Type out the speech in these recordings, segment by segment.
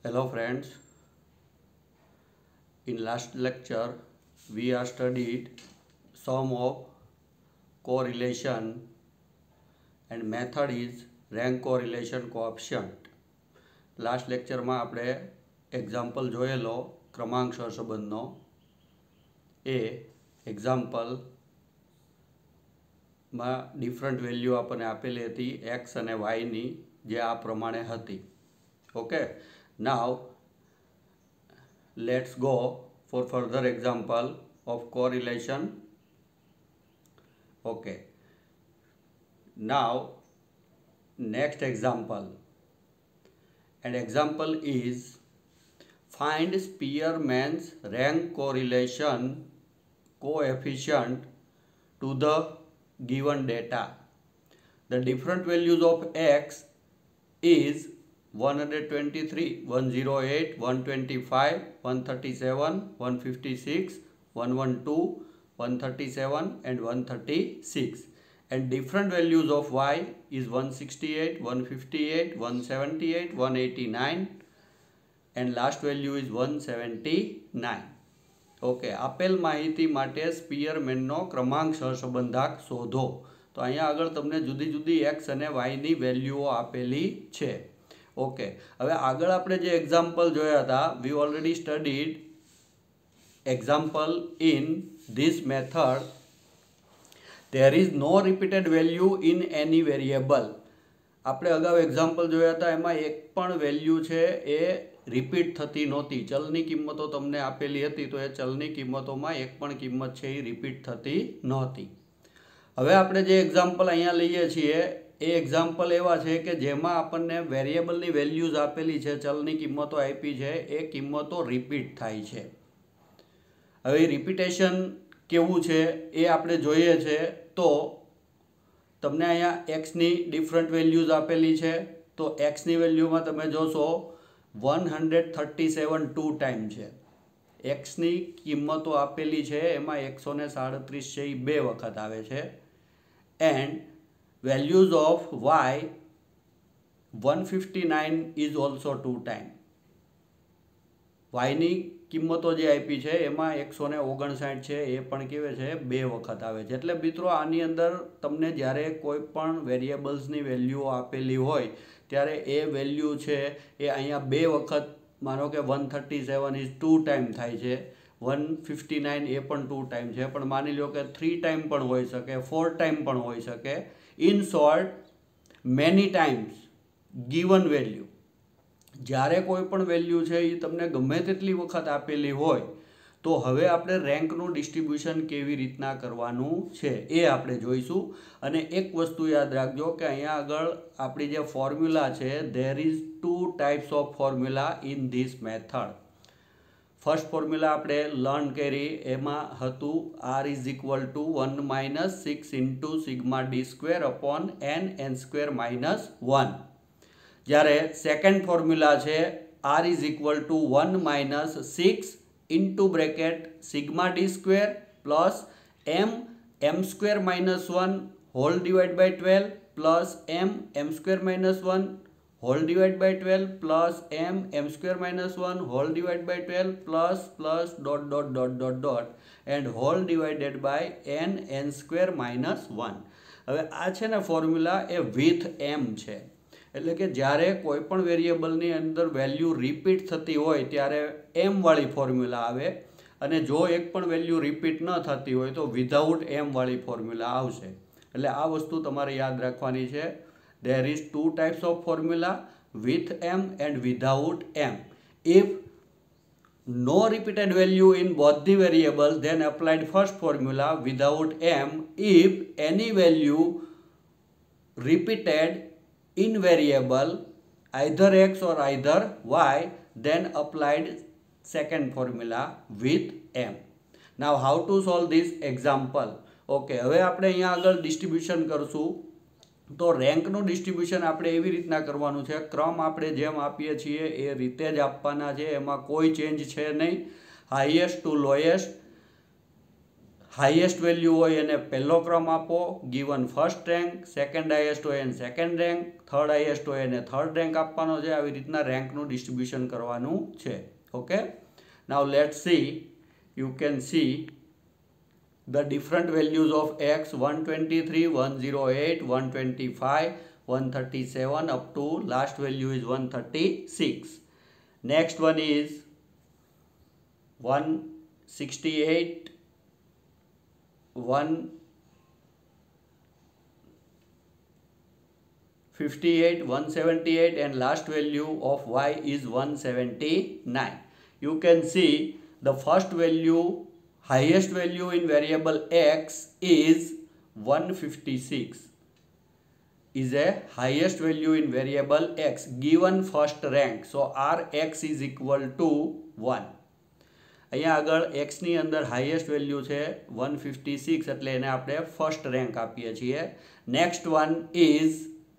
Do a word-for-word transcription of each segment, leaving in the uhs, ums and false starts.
Hello friends, in last lecture we are studied sum of correlation and method is rank correlation coefficient. Last લેક્ચરમાં આપણે example જોયેલો ક્રમાંક સહસંબંધનો એ એક્ઝામ્પલમાં different value આપણને આપેલી હતી x અને વાયની જે આ પ્રમાણે હતી. Okay, now let's go for further example of correlation. Okay, now next example, and example is find Spearman's rank correlation coefficient to the given data. The different values of x is one hundred twenty-three, one hundred eight, one hundred twenty-five, one hundred thirty-seven, one hundred fifty-six, one hundred twelve, one hundred thirty-seven and one hundred thirty-six, and different values of y is one hundred sixty-eight, one hundred fifty-eight, one hundred seventy-eight, one hundred eighty-nine and last value is one hundred seventy-nine. Okay, આપેલ માહિતી માટે સ્પીયરમેનનો ક્રમાંક સહસંબંધાંક શોધો. તો અહીંયા આગળ તમને જુદી જુદી એક્સ અને વાયની વેલ્યુઓ આપેલી છે. ઓકે, હવે આગળ આપણે જે એક્ઝામ્પલ જોયા હતા, we already studied example in this method there is no repeated value in any variable. આપણે અગાઉ એક્ઝામ્પલ જોયા હતા, એમાં એક પણ વેલ્યુ છે એ રિપીટ થતી નહોતી. ચલની કિંમતો તમને આપેલી હતી તો એ ચલની કિંમતોમાં એક પણ કિંમત છે એ રિપીટ થતી નહોતી. હવે આપણે જે એક્ઝામ્પલ અહીંયા લઈએ છીએ એ એક્ઝામ્પલ એવા છે કે જેમાં આપણને વેરિયેબલની વેલ્યુઝ આપેલી છે, ચલની કિંમતો આપી છે, એ કિંમતો રિપીટ થાય છે. હવે રિપીટેશન કેવું છે એ આપણે જોઈએ છે. તો તમને અહીંયા એક્સની ડિફરન્ટ વેલ્યુઝ આપેલી છે. તો એક્સની વેલ્યુમાં તમે જોશો one hundred thirty seven two time છે. એક્સની કિંમતો આપેલી છે એમાં એકસો ને સાડત્રીસ છે એ બે વખત આવે છે. And values of Y one fifty nine is also two time. વાયની કિંમતો જે આપી છે એમાં એકસો ને ઓગણસાઠ છે એ પણ કેવે છે બે વખત આવે છે. એટલે મિત્રો આની અંદર તમને જ્યારે કોઈ પણ વેરિયેબલ્સની વેલ્યુઓ આપેલી હોય ત્યારે એ વેલ્યુ છે એ અહીંયા બે વખત, માનો કે one thirty seven is two time થાય છે, વન ફિફ્ટી નાઇન એ પણ ટુ ટાઈમ છે, પણ માની લો કે થ્રી ટાઈમ પણ હોઈ શકે, ફોર ટાઈમ પણ હોઈ શકે. In short, many times given value, જ્યારે કોઈ પણ વેલ્યુ છે એ તમને ગમે તેટલી વખત આપેલી હોય તો હવે આપણે રેન્કનું ડિસ્ટ્રીબ્યુશન કેવી રીતના કરવાનું છે એ આપણે જોઈશું. અને એક વસ્તુ યાદ રાખજો કે અહીંયા આગળ આપણી જે ફોર્મ્યુલા છે, there is two types of formula in this method. First formula આપણે લર્ન કરી, એમાં હતું R is equal to one minus six into sigma D square upon N N square minus one. જ્યારે સેકન્ડ ફોર્મ્યુલા છે R is equal to one minus six into bracket sigma D square plus M M square minus one whole divide by twelve plus M M square minus one whole divide by twelve plus M M square minus one whole divide by twelve plus plus dot dot dot dot dot and whole divided by N N square minus one. હવે આ છે ને formula A with એમ છે. એટલે કે જ્યારે કોઈ પણ વેરિયેબલની અંદર વેલ્યુ રિપીટ થતી હોય ત્યારે એમવાળી ફોર્મ્યુલા આવે, અને જો એક પણ વેલ્યુ રિપીટ ન થતી હોય તો વિધાઉટ એમવાળી ફોર્મ્યુલા આવશે. એટલે આ વસ્તુ તમારે યાદ રાખવાની છે. There is two types of formula, with M and without M. If no repeated value in both the variables, then applied first formula without m. If any value repeated in variable either x or either y, then applied second formula with m. Now how to solve this example? Okay, હવે આપણે અહીંયા આગળ distribution કરશું. તો રેન્કનું distribution આપણે એવી રીતના કરવાનું છે, ક્રમ આપણે જેમ આપીએ છીએ એ રીતે જ આપવાના છે, એમાં કોઈ ચેન્જ છે નહીં. Highest to lowest, highest value હોય એને પહેલો ક્રમ આપો, given first rank, second highest હોય એને સેકન્ડ રેન્ક, થર્ડ હાઈએસ્ટ હોય એને થર્ડ રેન્ક આપવાનો છે. આવી રીતના રેન્કનું ડિસ્ટ્રીબ્યુશન કરવાનું છે. Okay, now let's see, you can see the different values of x one twenty-three, one oh eight, one twenty-five, one thirty-seven up to last value is one thirty-six. Next one is one sixty-eight, one fifty-eight, one seventy-eight, and last value of y is one seventy-nine. You can see the first value, highest value in variable x is one fifty-six, is a highest value in variable x given first rank. So rx is equal to one. અહીંયા આગળ x ની અંદર highest value છે one fifty-six, એટલે એને આપણે first rank આપીએ છીએ. Next one is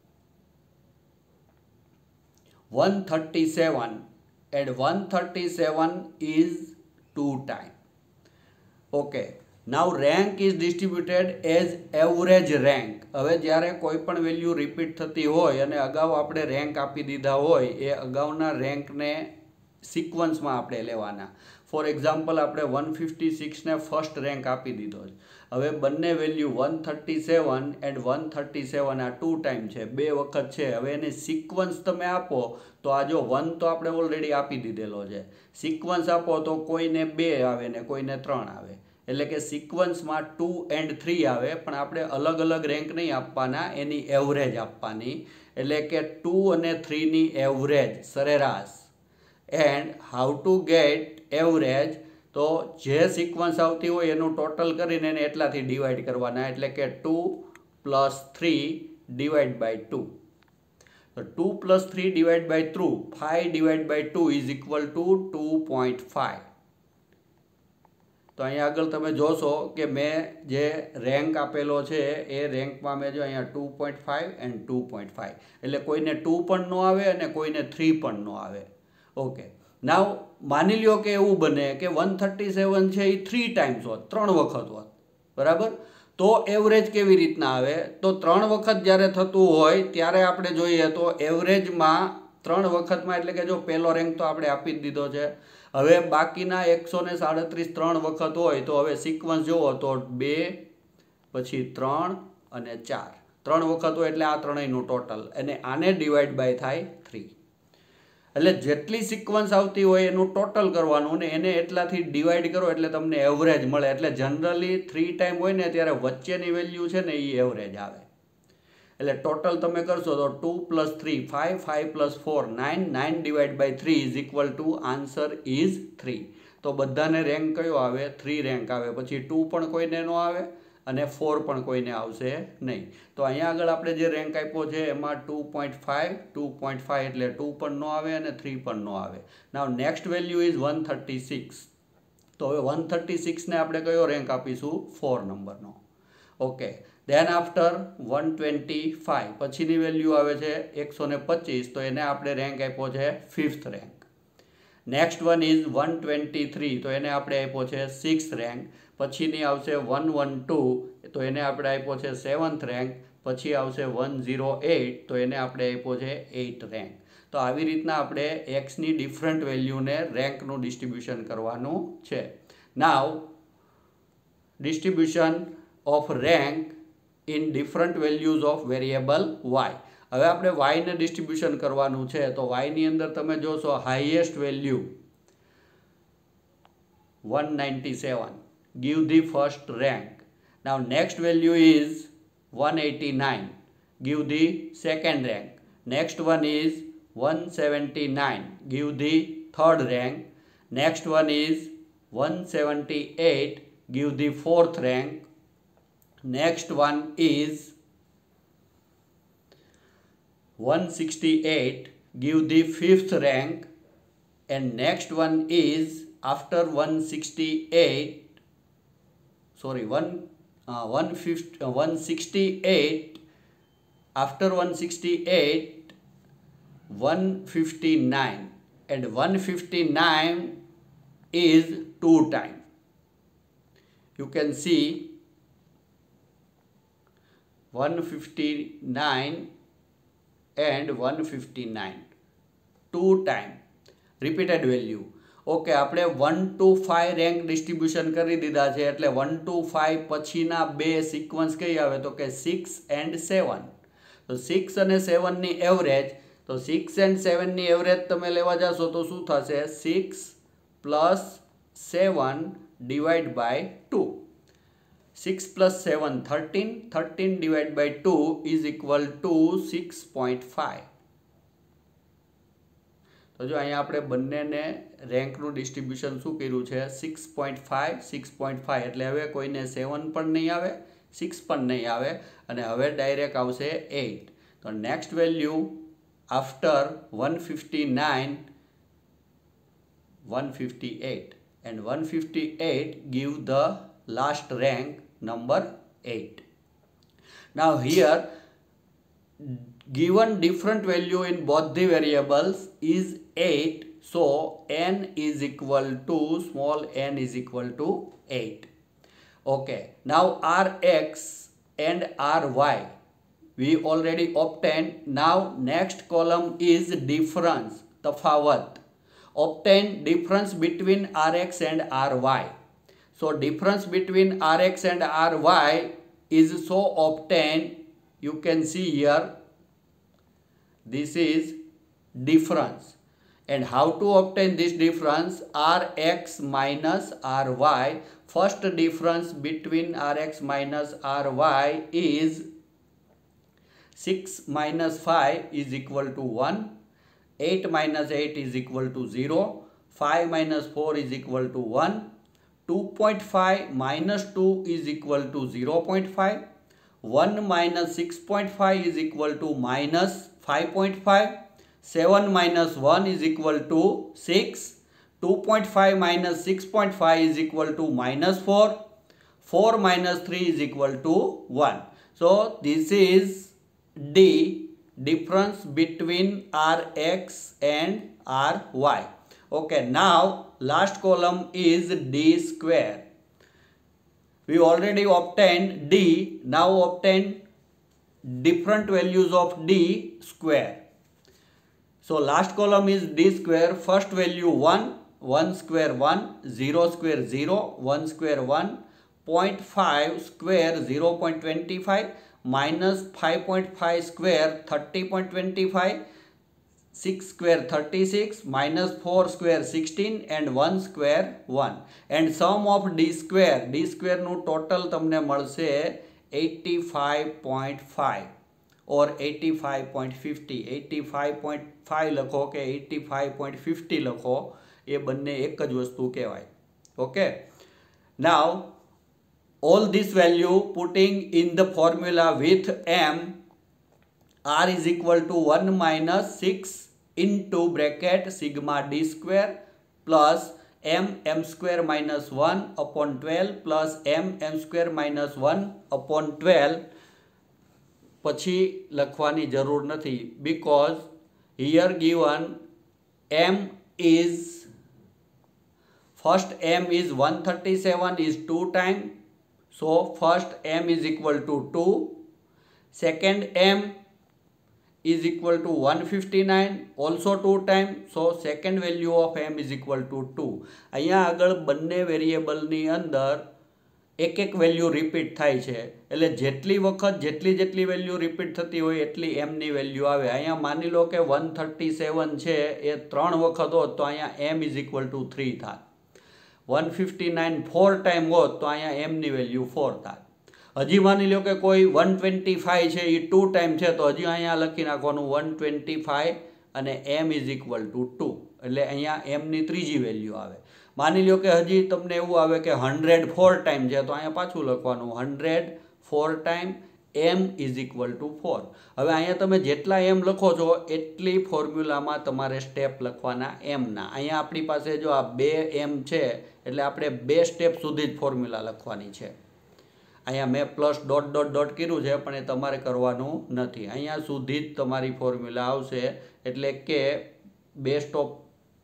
one thirty-seven, and one thirty-seven is two times. Okay, now rank is distributed as average rank. હવે જ્યારે કોઈ પણ વેલ્યુ રિપીટ થતી હોય અને અગાઉ આપણે રેન્ક આપી દીધા હોય, એ અગાઉના રેન્કને સિક્વન્સમાં આપણે લેવાના. ફોર એક્ઝામ્પલ, આપણે વન ફિફ્ટી સિક્સને ફર્સ્ટ રેન્ક આપી દીધો છે. હવે બંને value one thirty seven and one thirty seven આ ટુ ટાઈમ છે, બે વખત છે. હવે એને સિક્વન્સ તમે આપો તો આ જો વન તો આપણે ઓલરેડી આપી દીધેલો છે, સિક્વન્સ આપો તો કોઈને બે આવે ને કોઈને ત્રણ આવે, એટલે કે સિક્વન્સમાં ટુ એન્ડ થ્રી આવે, પણ આપણે અલગ અલગ રેન્ક નહીં આપવાના, એની એવરેજ આપવાની. એટલે કે ટુ અને થ્રીની એવરેજ, સરેરાશ. And how to get average, તો જે સિક્વન્સ આવતી હોય એનું ટોટલ કરીને એને એટલાથી ડિવાઈડ કરવાના, એટલે કે two plus three divide by two. તો two plus three divide by two, five divide by two is equal to two point five. તો અહીંયા આગળ તમે જોશો કે મેં જે રેન્ક આપેલો છે એ રેન્કમાં મેં જો અહીંયા two point five and two point five, એટલે કોઈને ટુ પણ ન આવે અને કોઈને થ્રી પણ ન આવે. ઓકે, નાવ માની લ્યો કે એવું બને કે વન થર્ટી સેવન છે એ થ્રી ટાઈમ્સ હોત, ત્રણ વખત હોત, બરાબર. તો એવરેજ કેવી રીતના આવે? તો ત્રણ વખત જ્યારે થતું હોય ત્યારે આપણે જોઈએ તો એવરેજમાં ત્રણ વખતમાં, એટલે કે જો પહેલો રેન્ક તો આપણે આપી જ દીધો છે, હવે બાકીના એકસો ને સાડત્રીસ ત્રણ વખત હોય તો હવે સિક્વન્સ જુઓ તો બે, પછી ત્રણ અને ચાર, ત્રણ વખત હોય એટલે આ ત્રણેયનું ટોટલ, અને આને ડિવાઈડ બાય થાય થ્રી. એટલે જેટલી સિક્વન્સ આવતી હોય એનું ટોટલ કરવાનું ને એને એટલાથી ડિવાઈડ કરો એટલે તમને એવરેજ મળે. એટલે જનરલી થ્રી ટાઈમ હોય ને ત્યારે વચ્ચેની વેલ્યુ છે ને એ એવરેજ આવે. એટલે ટોટલ તમે કરશો તો two plus three five, five plus four nine, nine divide by three is equal to answer is three. તો બધાને રેન્ક કયો આવે? થ્રી રેન્ક આવે. પછી ટુ પણ કોઈને ન આવે અને ફોર પણ કોઈને આવશે નહીં. તો અહીંયા આગળ આપણે જે રેન્ક આપ્યો છે એમાં two point five, two point five એટલે ટુ પણ ન આવે અને થ્રી પણ ન આવે. Now next value is one thirty six. તો હવે વન થર્ટી સિક્સને આપણે કયો રેન્ક આપીશું? ફોર નંબરનો. Okay, then after one twenty five પછીની વેલ્યુ આવે છે એકસો ને પચીસ, તો એને આપણે રેન્ક આપ્યો છે fifth rank. Next one is one twenty three, તો એને આપણે આપ્યો છે સિક્સ રેન્ક. પછીની આવશે વન વન ટુ, તો એને આપણે આપ્યો છે સેવન્થ રેન્ક. પછી આવશે વન ઝીરો એટ, તો એને આપણે આપ્યો છે એઇટ રેન્ક. તો આવી રીતના આપણે એક્સની ડિફરન્ટ વેલ્યુને રેન્કનું ડિસ્ટ્રીબ્યુશન કરવાનું છે. Now distribution of rank in different values of variable Y. હવે આપણે વાયને ડિસ્ટ્રીબ્યુશન કરવાનું છે. તો વાયની અંદર તમે જોશો highest value one ninety seven, give the first rank. Now next value is one eighty-nine, give the second rank. Next one is one seventy-nine, give the third rank. Next one is one seventy-eight, give the fourth rank. Next one is one sixty-eight, give the fifth rank. And next one is after one sixty-eight, sorry one uh, one fifty uh, one sixty-eight, after one sixty-eight one fifty-nine, and one fifty-nine is two time. you can see one fifty-nine and one fifty-nine, two time repeated value. Okay, આપણે one two five rank distribution કરી દીધા છે, એટલે one two five પછીના બે sequence કઈ આવે તો કે સિક્સ એન્ડ સેવન. તો સિક્સ અને સેવનની એવરેજ, તો સિક્સ એન્ડ સેવનની એવરેજ તમે લેવા જશો તો શું થશે? Six plus seven divide by two. Six plus seven thirteen, thirteen divide by two is equal to six point five. તો જો અહીંયા આપણે બંનેને રેન્કનું ડિસ્ટ્રીબ્યુશન શું કર્યું છે? Six point five, six point five, એટલે હવે કોઈને સેવન પણ નહીં આવે, સિક્સ પણ નહીં આવે, અને હવે ડાયરેક્ટ આવશે એટ. તો next value after one fifty nine, one fifty eight, and one fifty eight give the last rank number eight. Now here given different value in both the variables is eight, so n is equal to small n is equal to eight. Okay, now rx and ry we already obtained. Now next column is difference, tafawat. Obtain difference between rx and ry. So difference between rx and ry is so obtained, you can see here, this is difference. And how to obtain this difference? Rx minus ry. First difference between rx minus ry is six minus five is equal to one, eight minus eight is equal to zero, five minus four is equal to one, two point five minus two is equal to zero point five, one minus six point five is equal to minus five point five, seven minus one is equal to six, two point five minus six point five is equal to minus four, four minus three is equal to one. So this is D, difference between Rx and Ry. Okay, now last column is D square. We already obtained D, now obtain different values of D square. So last column is D square. First value one, one square one, zero square zero, one square one, zero point five square zero point two five, minus five point five square thirty point two five, six square thirty-six, minus four square sixteen, and one square one. And sum of D square, D square નું total તમને મળશે eighty-five point five or eighty-five point five zero. eighty-five point five લખો કે eighty-five point five zero લખો, એ બંને એક જ વસ્તુ કહેવાય. Okay, now all this value putting in the formula with m, r is equal to one minus six into bracket sigma d square plus m m square minus one upon twelve plus m m square minus one upon twelve. પછી લખવાની જરૂર નથી, because here given m is, first m is one thirty-seven is two time, so first m is equal to two, second m is equal to one fifty-nine, also two time, so second value of m is equal to two. અહીંયા આગળ બંને વેરિયેબલની અંદર એક એક value repeat થાય છે, એટલે જેટલી વખત જેટલી જેટલી વેલ્યુ રિપીટ થતી હોય એટલી એમની વેલ્યુ આવે. અહીંયા માની લો કે one thirty-seven છે એ ત્રણ વખત હોત તો અહીંયા m is equal to three થાય. one fifty-nine four time હોત તો અહીંયા m ની વેલ્યુ four થાય. હજી માની લો કે કોઈ one twenty-five છે એ two ટાઈમ છે તો હજી અહીંયા લખી નાખવાનું one twenty-five અને m is equal to two, એટલે અહીંયા m ની ત્રીજી વેલ્યુ આવે. માની લો કે હજી તમને એવું આવે કે one hundred four ટાઈમ છે તો અહીંયા પાછું લખવાનું one hundred four time m is equal to four. હવે અહીંયા તમે જેટલા m લખો છો એટલી ફોર્મ્યુલામાં તમારે સ્ટેપ લખવાના m ના. અહીંયા આપણી પાસે જો આ બે m છે એટલે આપણે બે સ્ટેપ સુધી જ ફોર્મ્યુલા લખવાની છે. અહીંયા મેં પ્લસ ડોટ ડોટ ડોટ કર્યું છે પણ એ તમારે કરવાનું નથી. અહીંયા સુધી જ તમારી ફોર્મ્યુલા આવશે, એટલે કે બે સ્ટોપ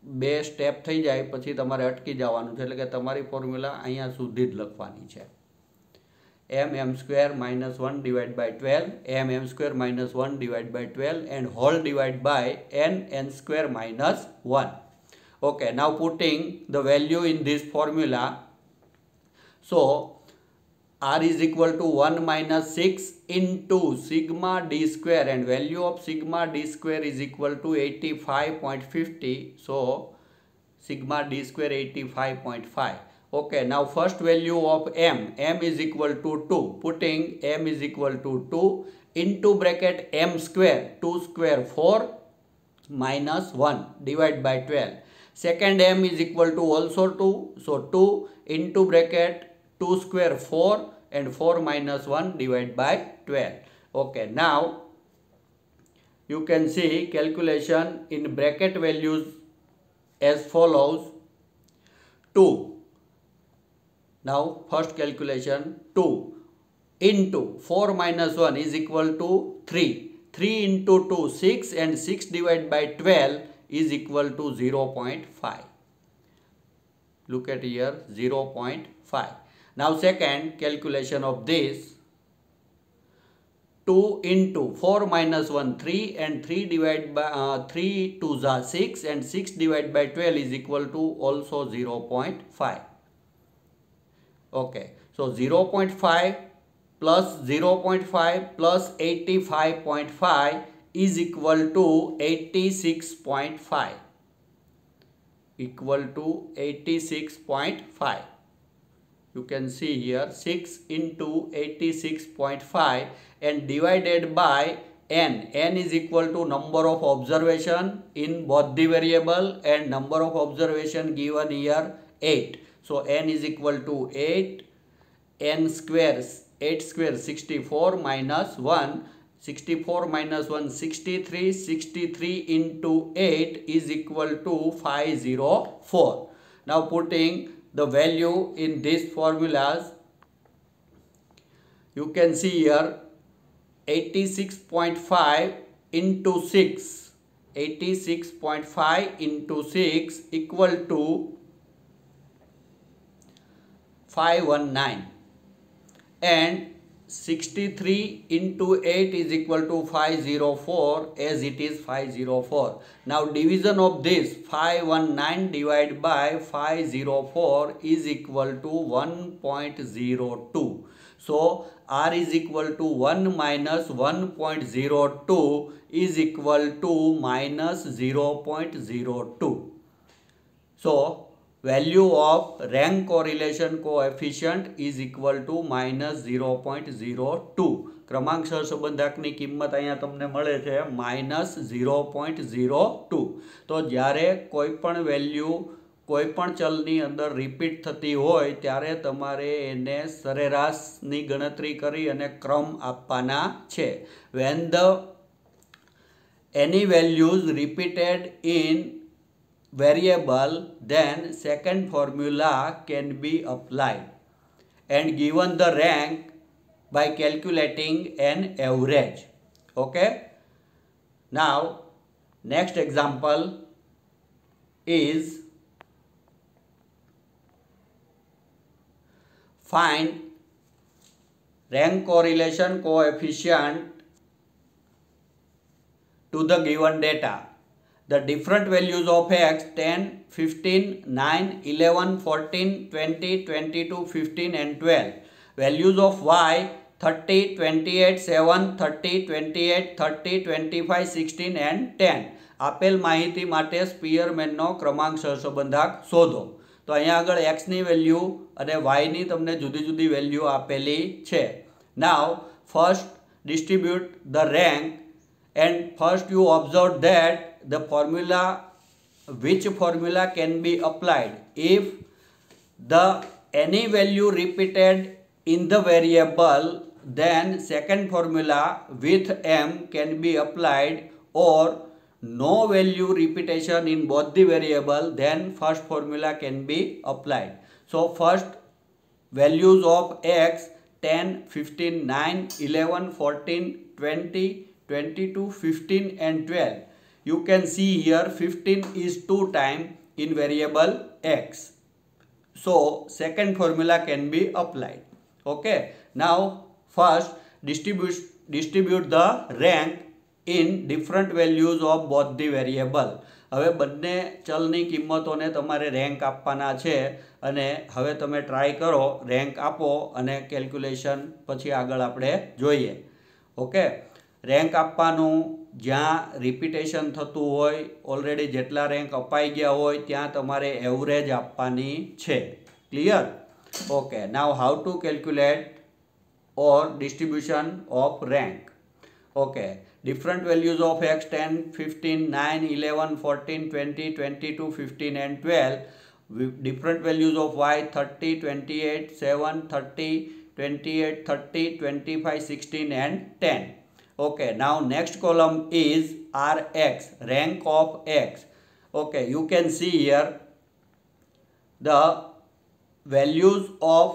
બે સ્ટેપ થઈ જાય પછી તમારે અટકી જવાનું છે, એટલે કે તમારી ફોર્મ્યુલા અહીંયા સુધી જ લખવાની છે. M M square minus one divide by twelve, M M square minus one divide by twelve and whole divide by N N square minus one. Okay, now putting the value in this formula. So R is equal to one minus six into sigma d square, and value of sigma d square is equal to eighty-five point five zero. So sigma d square eighty-five point five. Okay, now first value of m, m is equal to two. Putting m is equal to two into bracket m square, two square four minus one divided by twelve. Second m is equal to also two, so two into bracket two square four and four minus one divided by twelve. Okay, now you can see calculation in bracket values as follows. two. Now first calculation, two into four minus one is equal to three. three into two, six, and six divided by twelve is equal to zero point five. Look at here, zero point five. Now second calculation of this, two into four minus one, three, and three divided by uh, three twos are six, and six divided by twelve is equal to also zero point five. Okay, so zero point five plus zero point five plus eighty-five point five is equal to eighty-six point five. Equal to eighty-six point five. You can see here six into eighty-six point five and divided by n. N is equal to number of observation in both the variable, and number of observation given here eight. So n is equal to eight, n square, eight square sixty-four minus one, sixty-four minus one, sixty-three, sixty-three into eight is equal to five hundred four. Now putting the value in these formulas, you can see here eighty-six point five into six, eighty-six point five into six equal to five hundred nineteen, and sixty-three into eight is equal to five hundred four, as it is five hundred four. Now division of this, five hundred nineteen divided by five hundred four is equal to one point zero two. So R is equal to one minus one point zero two is equal to minus zero point zero two. So value of rank correlation coefficient is equal to minus zero point zero two. ક્રમાંક સહસંબંધકની કિંમત અહીંયા તમને મળે છે minus zero point zero two. તો જ્યારે કોઈ પણ વેલ્યુ કોઈ પણ ચલની અંદર રિપીટ થતી હોય ત્યારે તમારે એને સરેરાશની ગણતરી કરી અને ક્રમ આપવાના છે. When the any values repeated in variable, then second formula can be applied and given the rank by calculating an average. Okay, now next example is find rank correlation coefficient to the given data. The different values of x, ten, fifteen, nine, eleven, fourteen, twenty, twenty-two, fifteen and twelve. Values of y, thirty, twenty-eight, seven, thirty, twenty-eight, thirty, twenty-five, sixteen and ten. આપેલ માહિતી માટે સ્પીયરમેનનો ક્રમાંક સહસંબંધક શોધો. તો અહીંયા આગળ x ની value અને y ની તમને જુદી જુદી વેલ્યુ આપેલી છે. Now first distribute the rank, and first you observe that the formula, which formula can be applied if the any value repeated in the variable, then second formula with m can be applied, or no value repetition in both the variable, then first formula can be applied. So first values of x, ten, fifteen, nine, eleven, fourteen, twenty, twenty-two, fifteen and twelve. you can see here fifteen is two time in variable x. So second formula can be applied. Okay. Now first distribute distribute the rank in different values of both the variable. હવે બંને ચલની કિંમતોને તમારે rank આપવાના છે અને હવે તમે try કરો રેન્ક આપો અને કેલ્ક્યુલેશન પછી આગળ આપણે જોઈએ. ઓકે. રેન્ક આપવાનું જ્યાં રિપીટેશન થતું હોય, ઓલરેડી જેટલા રેન્ક અપાઈ ગયા હોય ત્યાં તમારે એવરેજ આપવાની છે. Clear? Okay. Now how to calculate or distribution of rank. Okay, different values of x ten, fifteen, nine, eleven, fourteen, twenty, twenty-two, fifteen and twelve. Different values of y thirty, twenty-eight, seven, thirty, twenty-eight, thirty, twenty-five, sixteen and ten. Okay, now next column is Rx, rank of x. Okay, you can see here the values of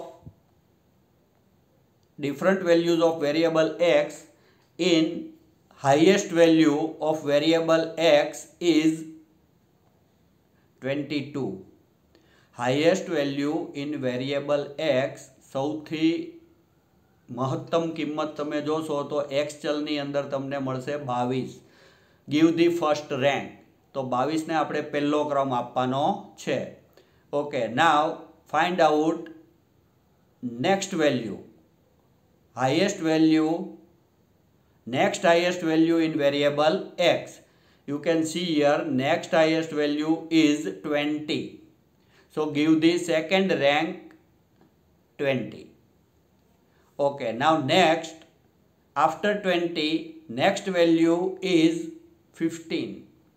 different values of variable x. In highest value of variable x is twenty-two. Highest value in variable x, સૌથી મહત્તમ કિંમત તમે જોશો તો x ચલની અંદર તમને મળશે બાવીસ. give the first rank. તો બાવીસ ને આપણે પહેલો ક્રમ આપવાનો છે. Okay. now find out next value. Highest value, next highest value in variable x. You can see here next highest value is twenty. So give the second rank twenty. Okay, now next after twenty, next value is fifteen.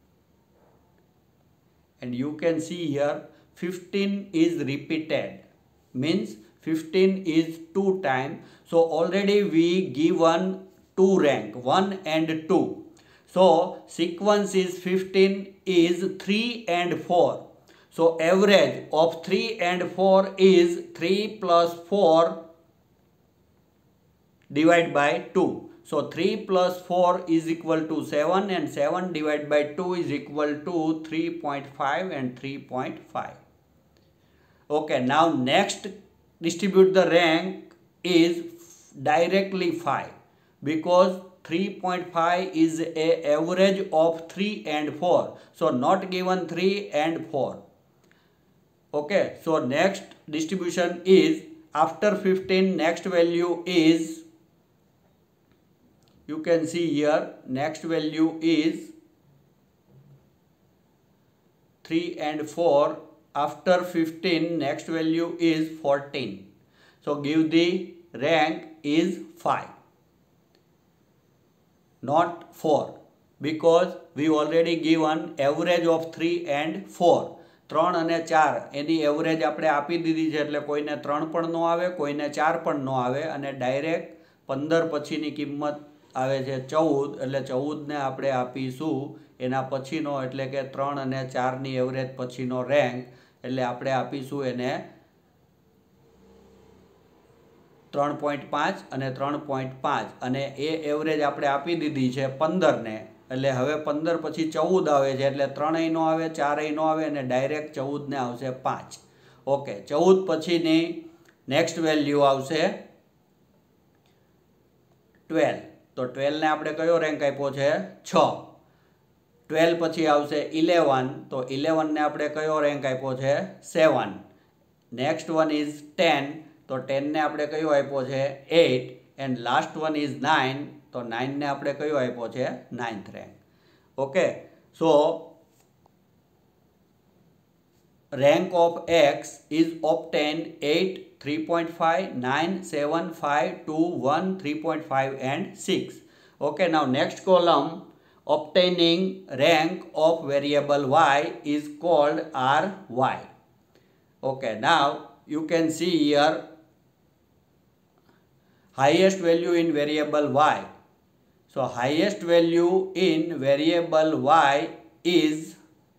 And you can see here fifteen is repeated, means fifteen is two time. So already we given two rank, one and two. So sequence is fifteen is three and four. So average of three and four is three plus four divided by two. So three plus four is equal to seven and seven divided by two is equal to three point five and three point five. Okay, now next distribute the rank is directly five, because three point five is a average of three and four. So not given three and four. Okay, so next distribution is after fifteen, next value is, you can see here next value is three and four. After fifteen, next value is fourteen. So give the rank is five, not four, because we already given average of three and four. ત્રણ અને ચાર એની average આપણે આપી દીધી છે, એટલે કોઈને ત્રણ પણ ન આવે, કોઈને ચાર પણ ન આવે, અને ડાયરેક્ટ પંદર પછીની કિંમત આવે છે ચૌદ, એટલે ચૌદને આપણે આપીશું એના પછીનો, એટલે કે ત્રણ અને ચારની એવરેજ પછીનો રેન્ક, એટલે આપણે આપીશું એને ત્રણ પોઈન્ટ પાંચ અને ત્રણ પોઈન્ટ પાંચ, અને એ એવરેજ આપણે આપી દીધી છે પંદરને, એટલે હવે પંદર પછી ચૌદ આવે છે, એટલે ત્રણેય નો આવે, ચારેય નો આવે, અને ડાયરેક્ટ ચૌદને આવશે પાંચ. ઓકે. ચૌદ પછીની નેક્સ્ટ વેલ્યુ આવશે ટ્વેલ્વ. તો ટ્વેલ્વને આપણે કયો રેન્ક આપ્યો છે? છ. ટ્વેલ્વ પછી આવશે ઇલેવન. તો ઇલેવનને આપણે કયો રેન્ક આપ્યો છે? Seven. Next one is ten. તો ટેનને આપણે કયો આપ્યો છે? Eight. And last one is nine. તો નાઇનને આપણે કયો આપ્યો છે? Ninth rank. Okay. So rank of x is obtained eight, three point five, nine, seven, five, two, one, three point five and six. Okay, now next column, obtaining rank of variable y is called ry. Okay, now you can see here highest value in variable y. So highest value in variable y is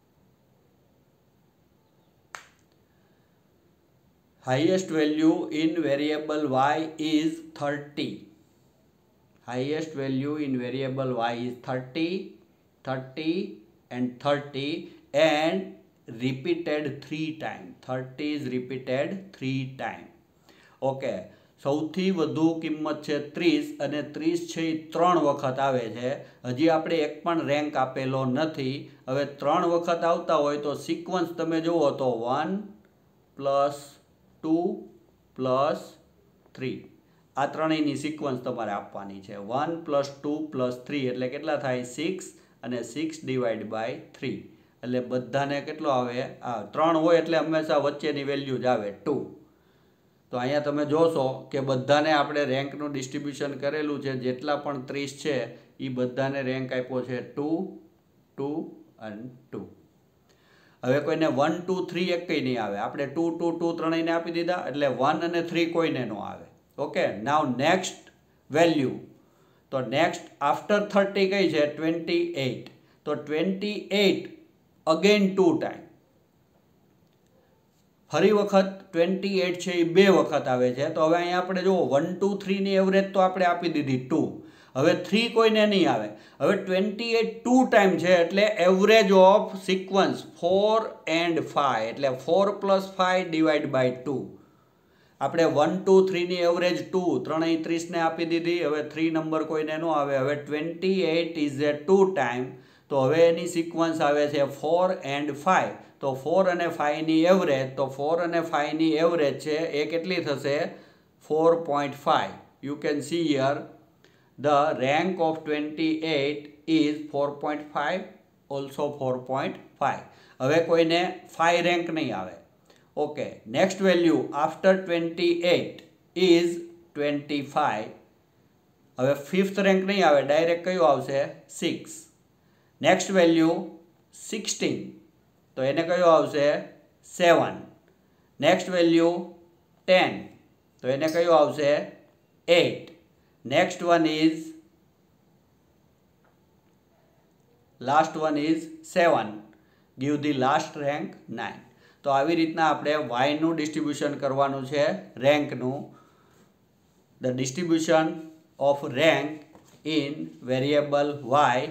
highest value in variable y is thirty. Highest value in variable y is thirty, thirty, and thirty and repeated three times. thirty is repeated three times. Okay, સૌથી વધુ કિંમત છે ત્રીસ અને ત્રીસ છે એ ત્રણ વખત આવે છે. હજી આપણે એક પણ રેન્ક આપેલો નથી. હવે ત્રણ વખત આવતા હોય તો સિક્વન્સ તમે જુઓ તો one plus two plus three, આ ત્રણેયની સિક્વન્સ તમારે આપવાની છે. One plus two plus three એટલે કેટલા થાય? સિક્સ, અને સિક્સ ડિવાઈડ બાય થ્રી એટલે બધાને કેટલો આવે? આ ત્રણ હોય એટલે હંમેશા વચ્ચેની વેલ્યુ જ આવે ટુ. તો અહીંયા તમે જોશો કે બધાને આપણે રેન્કનું ડિસ્ટ્રીબ્યુશન કરેલું છે. જેટલા પણ ત્રીસ છે એ બધાને રેન્ક આપ્યો છે ટુ, ટુ અને ટુ. હવે કોઈને વન ટુ થ્રી એક કંઈ નહીં આવે. આપણે ટુ ટુ ટુ ત્રણેયને આપી દીધા એટલે વન અને થ્રી કોઈને ન આવે. Okay, now next value. તો નેક્સ્ટ આફ્ટર થર્ટી કઈ છે? Twenty eight. તો twenty eight again two time. ફરી વખત ટ્વેન્ટી એઇટ છે એ બે વખત આવે છે. તો હવે અહીંયા આપણે જુઓ વન ટુ થ્રીની એવરેજ તો આપણે આપી દીધી ટુ. હવે થ્રી કોઈને નહીં આવે. હવે ટ્વેન્ટી એઇટ ટુ ટાઈમ છે એટલે average of sequence four and five એટલે four plus five divide by two. આપણે વન ટુ થ્રીની એવરેજ ટુ, ત્રણેય ત્રીસને આપી દીધી. હવે થ્રી નંબર કોઈને ન આવે. હવે twenty eight is a two time. તો હવે એની સિક્વન્સ આવે છે ફોર એન્ડ ફાઈવ. તો ફોર અને ફાઈવની એવરેજ, તો ફોર અને ફાઈવની એવરેજ છે એ કેટલી થશે? Four point five. You can see here the rank of twenty eight is four point five, also four point five. હવે કોઈને ફાઈવ રેન્ક નહીં આવે. Okay, next value after twenty eight is twenty five. હવે fifth rank નહીં આવે, direct કયું આવશે? Six. Next value sixteen, તો એને કયો આવશે? સેવન. નેક્સ્ટ વેલ્યુ ટેન, તો એને કયો આવશે? Eight. Next one is last one is seven. Give the last rank nine. તો આવી રીતના આપણે વાયનું ડિસ્ટ્રીબ્યુશન કરવાનું છે, રેન્કનું. The distribution of rank in variable Y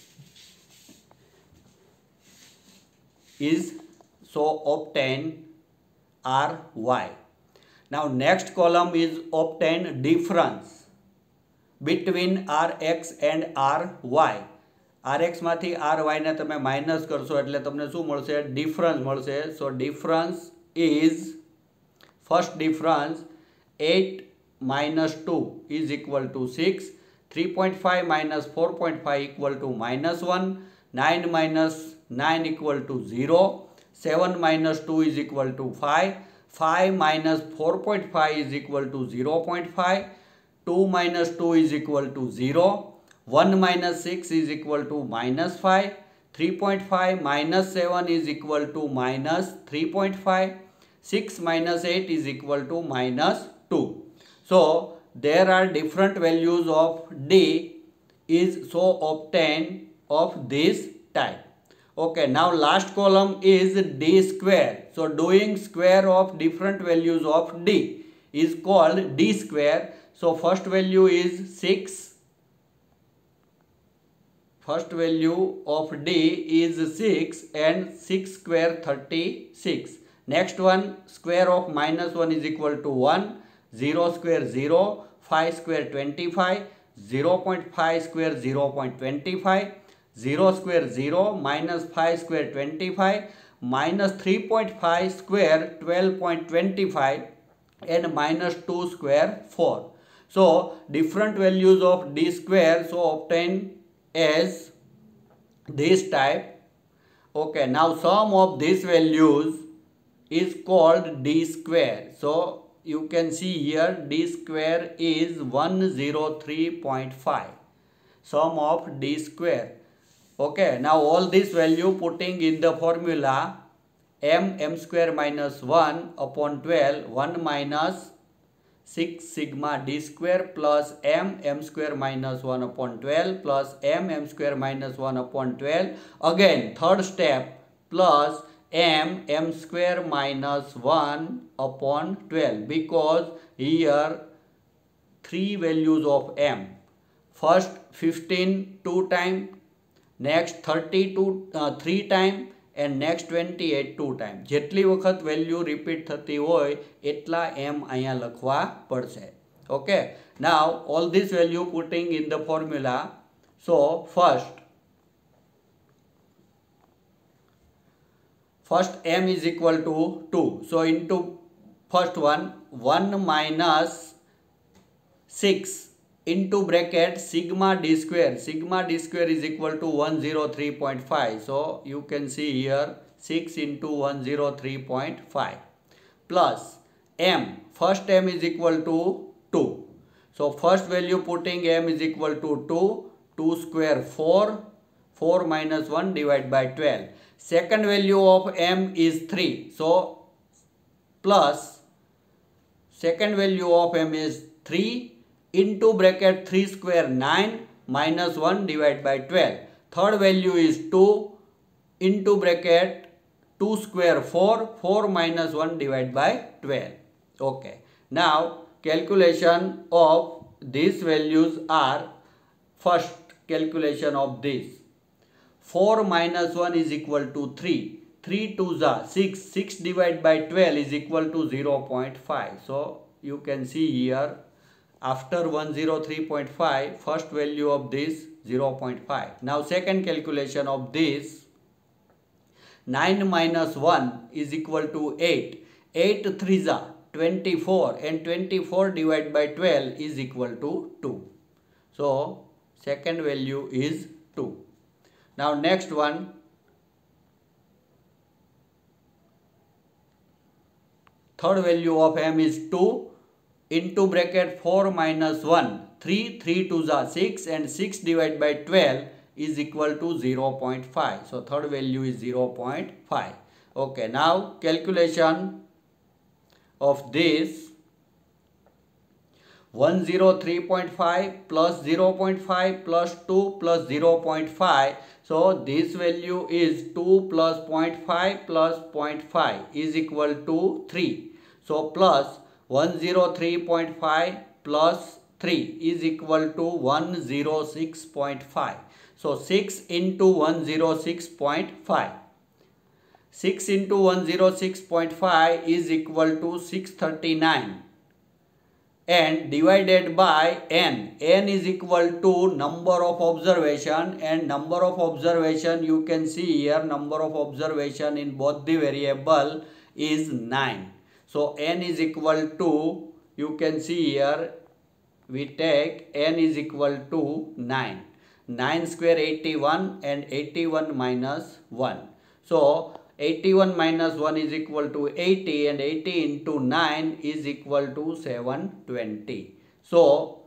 is so obtain R Y. Now next column is obtain difference between R X and R Y. R X માંથી R Y ને તમે માઇનસ કરશો એટલે તમને શું મળશે? ડિફરન્સ મળશે. So difference is first difference eight minus two is equal to six. Three point five minus four point five equal to minus one. Nine minus nine equal to zero. seven minus two is equal to five. five minus four point five is equal to zero point five. two minus two is equal to zero. one minus six is equal to minus five. three point five minus seven is equal to minus three point five. six minus eight is equal to minus two. So there are different values of D is so obtained of this type. Okay, now last column is D square. So doing square of different values of D is called D square. So first value is six. First value of D is six and six square thirty-six. Next one, square of minus one is equal to one. zero square zero. five square twenty-five. zero point five square zero point two five. zero square zero minus five square twenty-five minus three point five square twelve point two five and minus two square four. So different values of D square so obtained as this type. Okay, now sum of these values is called D square. So you can see here D square is one hundred three point five. Sum of D square. Okay, now all this value putting in the formula m m square minus one upon twelve, one minus six sigma d square plus m m square minus one upon twelve plus m m square minus one upon twelve. Again third step plus m m square minus one upon twelve, because here three values of m. First fifteen two time, next thirty two three time and next twenty eight two time. जेटली वखत value repeat थती होय एटला M अहींया लखवा पड़शे। Okay, now all this value putting in the formula. So first first m is equal to two, so into first one one minus six into bracket sigma d square, sigma d square is equal to one hundred three point five, so you can see here six into one hundred three point five plus m, first m is equal to two, so first value putting m is equal to two, two square four, four minus one divided by twelve. Second value of m is three, so plus second value of m is three into bracket three square nine minus one divided by twelve. Third value is two into bracket two square four, four minus one divided by twelve. Okay, now calculation of these values are, first calculation of this, four minus one is equal to three, three twos are six, six divided by twelve is equal to zero point five. So you can see here after one hundred three point five, first value of this zero point five. Now second calculation of this, nine minus one is equal to eight, eight threes are twenty-four and twenty-four divided by twelve is equal to two. So second value is two. Now next one, third value of m is two into bracket four minus one, three, three twos are six and six divided by twelve is equal to zero point five. So third value is zero point five. Okay, now calculation of this, one hundred three point five plus zero point five plus two plus zero point five. So this value is two plus zero point five plus zero point five is equal to three. So plus one hundred three point five plus three is equal to one hundred six point five. So six into one hundred six point five. six into one hundred six point five is equal to six hundred thirty-nine. And divided by n, n is equal to number of observation, and number of observation you can see here, number of observation in both the variable is nine. So n is equal to, you can see here, we take n is equal to nine. nine square eighty-one and eighty-one minus one. So eighty-one minus one is equal to eighty and eighty into nine is equal to seven hundred twenty. So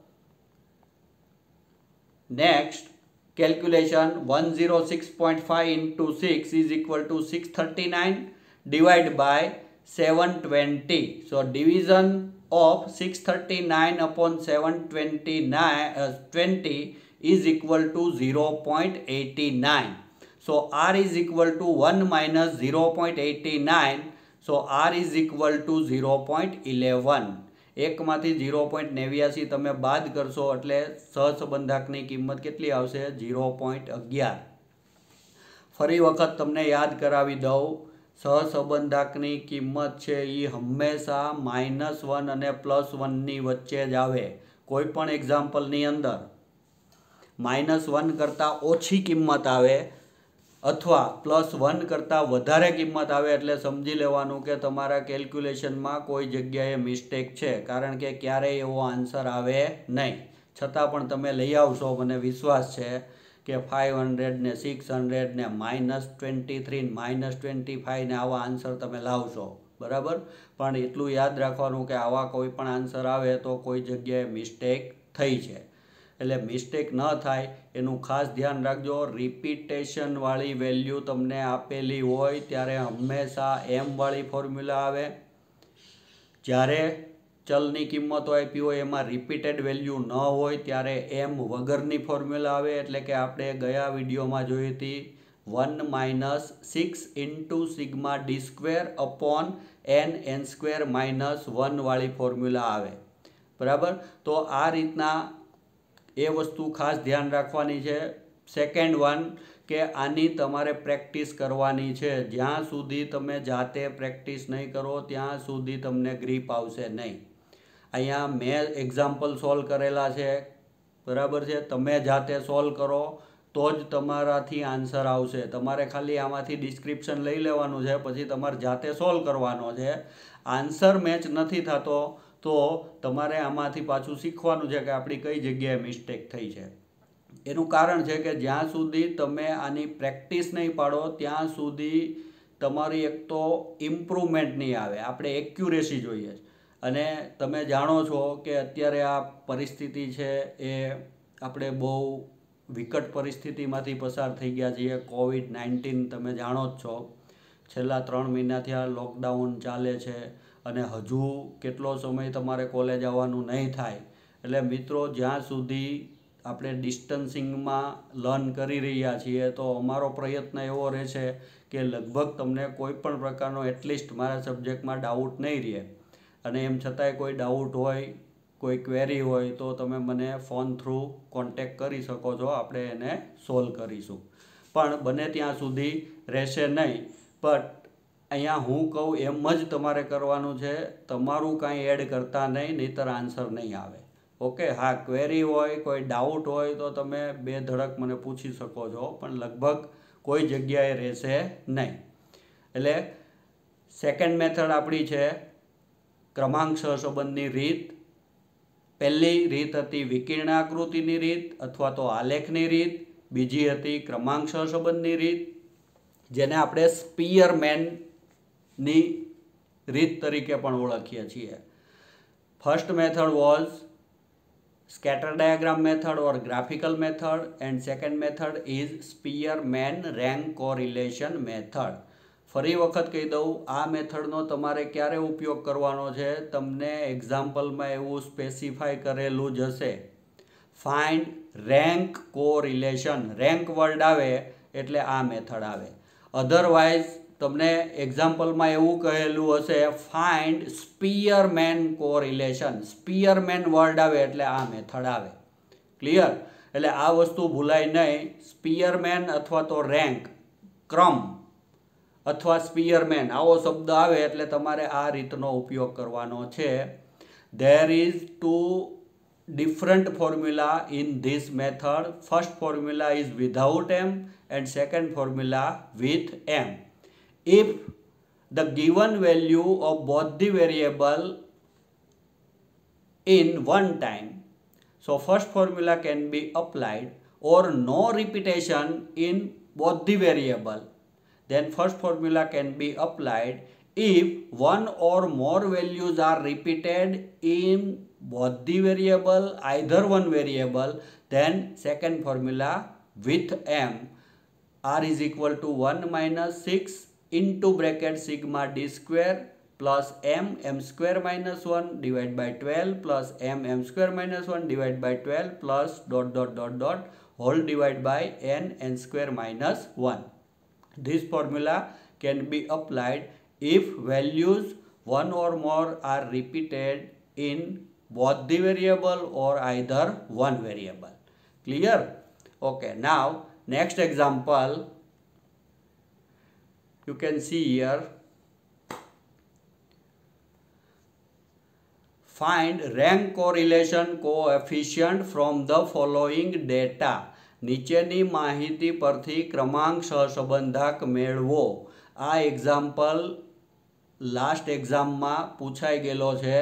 next calculation, one hundred six point five into six is equal to six hundred thirty-nine divided by seven hundred twenty. So division of six hundred thirty-nine upon seven hundred twenty-nine, uh, twenty is equal to zero point eight nine. So r is equal to one minus zero point eight nine. So r is equal to zero point one one. एक माथी zero point नेव्यासी तमे बाद करशो एटले सहसंबंधकनी किंमत केटली आवशे zero point अगियार. फरी वखत तमने याद करावी दઉં, सहसंबंधकनी किंमत छे ई हमेशा माइनस वन अने प्लस वन नी वच्चे ज आवे. कोईपण एक्जाम्पलनी अंदर माइनस वन करता ओछी किंमत आवे अथवा प्लस वन करता वधारे किंमत आवे एटले समजी लेवानुं के तमारा केल्क्युलेशन में कोई जग्याए मिस्टेक छे, कारण के क्यारेय एवो आंसर आवे नहीं. छतां पण तमे लई आवशो, मने विश्वास छे के फाइव हंड्रेड ने सिक्स हंड्रेड ने minus twenty three minus twenty five ने आवा आंसर तमे लावशो, बराबर. पण एटलुं याद राखवानुं के आवा कोई पण आंसर आवे तो कोई जग्याए मिस्टेक थई छे. એટલે મિસ્ટેક ન થાય એનું ખાસ ધ્યાન રાખજો. રિપીટેશન વાળી વેલ્યુ તમને આપેલી હોય ત્યારે હંમેશા એમ વાળી ફોર્મ્યુલા આવે. જ્યારે ચલની કિંમતો આપી હોય એમાં રિપીટેડ વેલ્યુ ન હોય ત્યારે એમ વગરની ફોર્મ્યુલા આવે. એટલે કે આપણે ગયા વિડીયોમાં જોઈ હતી one minus six into sigma D square upon N N square minus one વાળી ફોર્મ્યુલા આવે, બરાબર. તો આ રીતના એ વસ્તુ ખાસ ધ્યાન રાખવાની છે. સેકન્ડ વન કે આની તમારે પ્રેક્ટિસ કરવાની છે. જ્યાં સુધી તમે જાતે પ્રેક્ટિસ નહીં કરો ત્યાં સુધી તમને ગ્રીપ આવશે નહીં. અહીંયા મેં એક્ઝામ્પલ સોલ્વ કરેલા છે, બરાબર છે. તમે જાતે સોલ્વ કરો તો જ તમારાથી આન્સર આવશે. તમારે ખાલી આમાંથી ડિસ્ક્રિપ્શન લઈ લેવાનું છે, પછી તમારે જાતે સોલ્વ કરવાનો છે. આન્સર મેચ નથી થતો તો તમારે આમાંથી પાછું શીખવાનું છે કે આપણી કઈ જગ્યાએ મિસ્ટેક થઈ છે. એનું કારણ છે કે જ્યાં સુધી તમે આની પ્રેક્ટિસ નહીં પાડો ત્યાં સુધી તમારી એક તો ઇમ્પ્રુવમેન્ટ નહીં આવે. આપણે એક્યુરેસી જોઈએ અને તમે જાણો છો કે અત્યારે આ પરિસ્થિતિ છે એ આપણે બહુ વિકટ પરિસ્થિતિમાંથી પસાર થઈ ગયા છીએ. કોવિડ નાઇન્ટીન તમે જાણો જ છો, છેલ્લા ત્રણ મહિનાથી આ લોકડાઉન ચાલે છે અને હજુ કેટલો સમય તમારે કોલેજ આવવાનું નહીં થાય. એટલે મિત્રો, જ્યાં સુધી આપણે ડિસ્ટન્સિંગમાં લર્ન કરી રહ્યા છીએ તો અમારો પ્રયત્ન એવો રહેશે કે લગભગ તમને કોઈ પણ પ્રકારનો એટલીસ્ટ મારા સબ્જેક્ટમાં ડાઉટ નહીં રહે. અને એમ છતાંય કોઈ ડાઉટ હોય, કોઈ ક્વેરી હોય તો તમે મને ફોન થ્રુ કોન્ટેક કરી શકો છો, આપણે એને સોલ્વ કરીશું. પણ બને ત્યાં સુધી રહેશે નહીં. બટ અહીંયા હું કહું એમ જ તમારે કરવાનું છે. તમારું કાંઈ એડ કરતા નહીં, નહીંતર આન્સર નહીં આવે. ઓકે? હા, ક્વેરી હોય, કોઈ ડાઉટ હોય તો તમે બે ધડક મને પૂછી શકો છો, પણ લગભગ કોઈ જગ્યાએ રહેશે નહીં. એટલે સેકન્ડ મેથડ આપણી છે ક્રમાંક સહસંબંધની રીત. પહેલી રીત હતી વિકર્ણાકૃતિની રીત અથવા તો આલેખની રીત. બીજી હતી ક્રમાંક સહસંબંધની રીત, જેને આપણે સ્પીયરમેનની રીત તરીકે પણ ઓળખીએ છીએ. First method was scatter diagram method or graphical method, and second method is Spearman rank correlation method. ફરી વખત કહી દઉં, આ મેથડનો તમારે ક્યારે ઉપયોગ કરવાનો છે? તમને એક્ઝામ્પલમાં એવું સ્પેસિફાય કરેલું જ હશે, find rank correlation. Rank word આવે એટલે આ મેથડ આવે. અધરવાઇઝ તમને એક્ઝામ્પલમાં એવું કહેલું હશે find Spearman correlation. Spearman word આવે એટલે આ મેથડ આવે. ક્લિયર? એટલે આ વસ્તુ ભૂલાય નહીં. સ્પીયરમેન અથવા તો રેન્ક, ક્રમ અથવા સ્પીયરમેન આવો શબ્દ આવે એટલે તમારે આ રીતનો ઉપયોગ કરવાનો છે. There is two different formula in this method. First formula is without m and second formula with m. If the given value of both the variable in one time, so first formula can be applied, or no repetition in both the variable, then first formula can be applied. If one or more values are repeated in both the variable, either one variable, then second formula with m. R is equal to one minus six into bracket sigma d square plus m m square minus one divided by twelve plus m m square minus one divided by twelve plus dot dot dot dot whole divided by n n square minus one. This formula can be applied if values one or more are repeated in both the variable or either one variable. Clear? Okay, now next example you can see here. Find rank correlation coefficient from the following data. નીચેની માહિતી પરથી ક્રમાંક સહસંબંધક મેળવો. આ example last એક્ઝામમાં પૂછાઈ ગયેલો છે.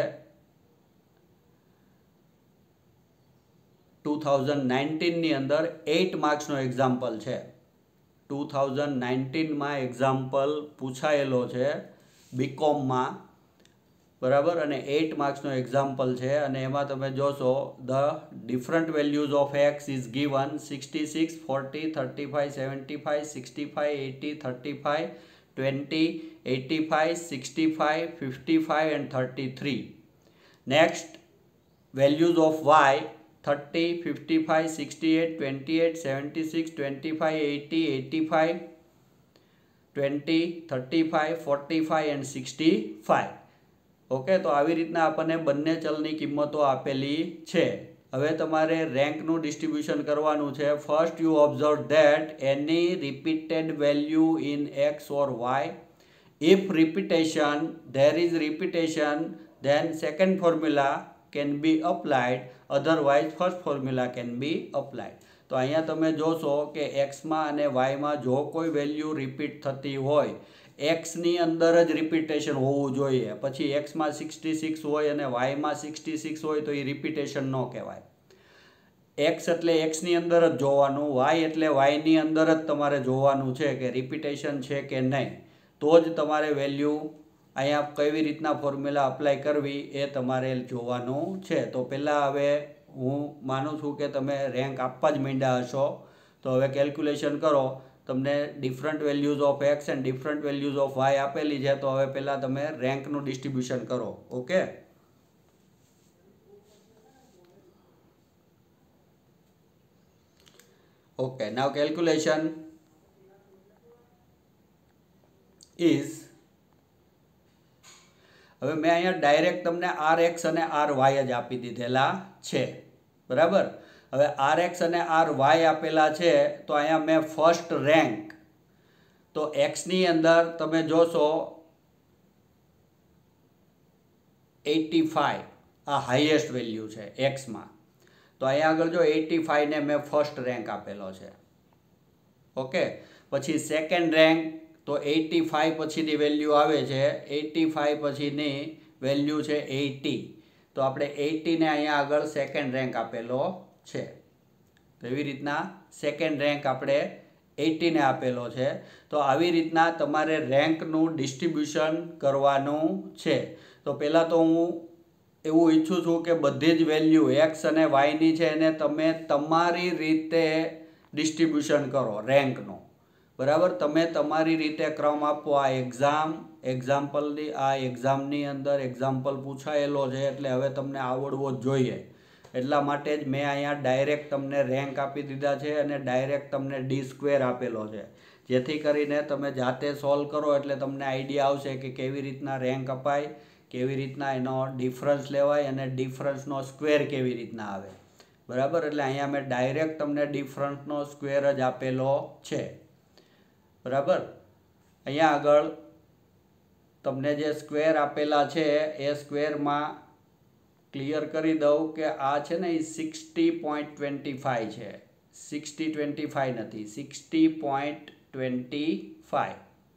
ટુ થાઉઝન્ડ નાઇન્ટીનની અંદર એઇટ માર્ક્સનો એક્ઝામ્પલ છે. ટુ થાઉઝન્ડ નાઇન્ટીનમાં એક્ઝામ્પલ પૂછાયેલો છે બીકોમમાં, બરાબર, અને એઇટ માર્ક્સનો એક્ઝામ્પલ છે. અને એમાં તમે જોશો the different values of X is given sixty six, forty, thirty five, seventy five, sixty five, eighty, thirty five, twenty, eighty five, sixty five, fifty five and thirty three. Next values of Y thirty, fifty-five, sixty-eight, twenty-eight, seventy-six, twenty-five, eighty, eighty-five, twenty, thirty-five, forty-five and sixty-five. Okay, તો આવી રીતના આપણને બંને ચલની કિંમતો આપેલી છે. હવે તમારે રેન્કનું ડિસ્ટ્રીબ્યુશન કરવાનું છે. First you observe that any repeated value in X or Y. If repetition there is repetition then second formula can be applied, otherwise first formula can be applied. તો અહીંયા તમે જોશો કે એક્સમાં અને વાયમાં જો કોઈ વેલ્યુ રિપીટ થતી હોય, એક્સની અંદર જ રિપીટેશન હોવું જોઈએ. પછી એક્સમાં સિક્સટી સિક્સ હોય અને વાયમાં સિક્સટી સિક્સ હોય તો એ રિપીટેશન ન કહેવાય. એક્સ એટલે એક્સની અંદર જ જોવાનું, વાય એટલે વાયની અંદર જ તમારે જોવાનું છે કે રિપીટેશન છે કે નહીં. તો જ તમારે વેલ્યુ અહીંયા કેવી રીતના ફોર્મ્યુલા અપ્લાય કરવી એ તમારે જોવાનું છે. તો પહેલાં હવે હું માનું છું કે તમે રેન્ક આપવા જ માંડ્યા હશો. તો હવે કેલ્ક્યુલેશન કરો. તમને different values of X and different values of Y આપેલી છે. તો હવે પહેલાં તમે રેન્કનું ડિસ્ટ્રીબ્યુશન કરો. Okay, okay now calculation is, હવે મેં અહીંયા ડાયરેક્ટ તમને આર એક્સ અને આર વાય જ આપી દીધેલા છે. બરાબર. હવે આર એક્સ અને આર વાય આપેલા છે તો અહીંયા મેં ફર્સ્ટ રેન્ક, તો એક્સની અંદર તમે જોશો એટી ફાઈવ આ હાઈએસ્ટ વેલ્યુ છે એક્સમાં. તો અહીંયા આગળ જો એટી ફાઈવને મેં ફર્સ્ટ રેન્ક આપેલો છે. ઓકે, પછી સેકન્ડ રેન્ક, તો એટી ફાઈવ પછીની વેલ્યુ આવે છે, એટી ફાઈવ પછીની વેલ્યુ છે એટી. તો આપણે એટીને અહીંયા આગળ સેકન્ડ રેન્ક આપેલો છે. તો એવી રીતના સેકન્ડ રેન્ક આપણે એટીને આપેલો છે. તો આવી રીતના તમારે રેન્કનું ડિસ્ટ્રીબ્યુશન કરવાનું છે. તો પહેલાં તો હું એવું ઈચ્છું છું કે બધી જ વેલ્યુ એક્સ અને વાયની છે એને તમે તમારી રીતે ડિસ્ટ્રીબ્યુશન કરો રેન્કનું. બરાબર. તમે તમારી રીતે ક્રમ આપો. આ એક્ઝામ એક્ઝામ્પલની આ એક્ઝામની અંદર એક્ઝામ્પલ પૂછાયેલો છે એટલે હવે તમને આવડવો જ જોઈએ. એટલા માટે જ મેં અહીંયા ડાયરેક્ટ તમને રેન્ક આપી દીધા છે અને ડાયરેક્ટ તમને ડી સ્ક્વેર આપેલો છે, જેથી કરીને તમે જાતે સોલ્વ કરો એટલે તમને આઈડિયા આવશે કે કેવી રીતના રેન્ક અપાય, કેવી રીતના એનો ડિફરન્સ લેવાય અને ડિફરન્સનો સ્ક્વેર કેવી રીતના આવે. બરાબર. એટલે અહીંયા મેં ડાયરેક્ટ તમને ડિફરન્સનો સ્ક્વેર જ આપેલો છે. બરાબર. અહીંયા આગળ તમને જે સ્ક્વેર આપેલા છે એ સ્ક્વેરમાં ક્લિયર કરી દઉં કે આ છે ને એ સિક્સટી પોઈન્ટ ટ્વેન્ટી ફાઈવ છે. સિક્સટી ટ્વેન્ટી ફાઈવ નથી, sixty point twenty five.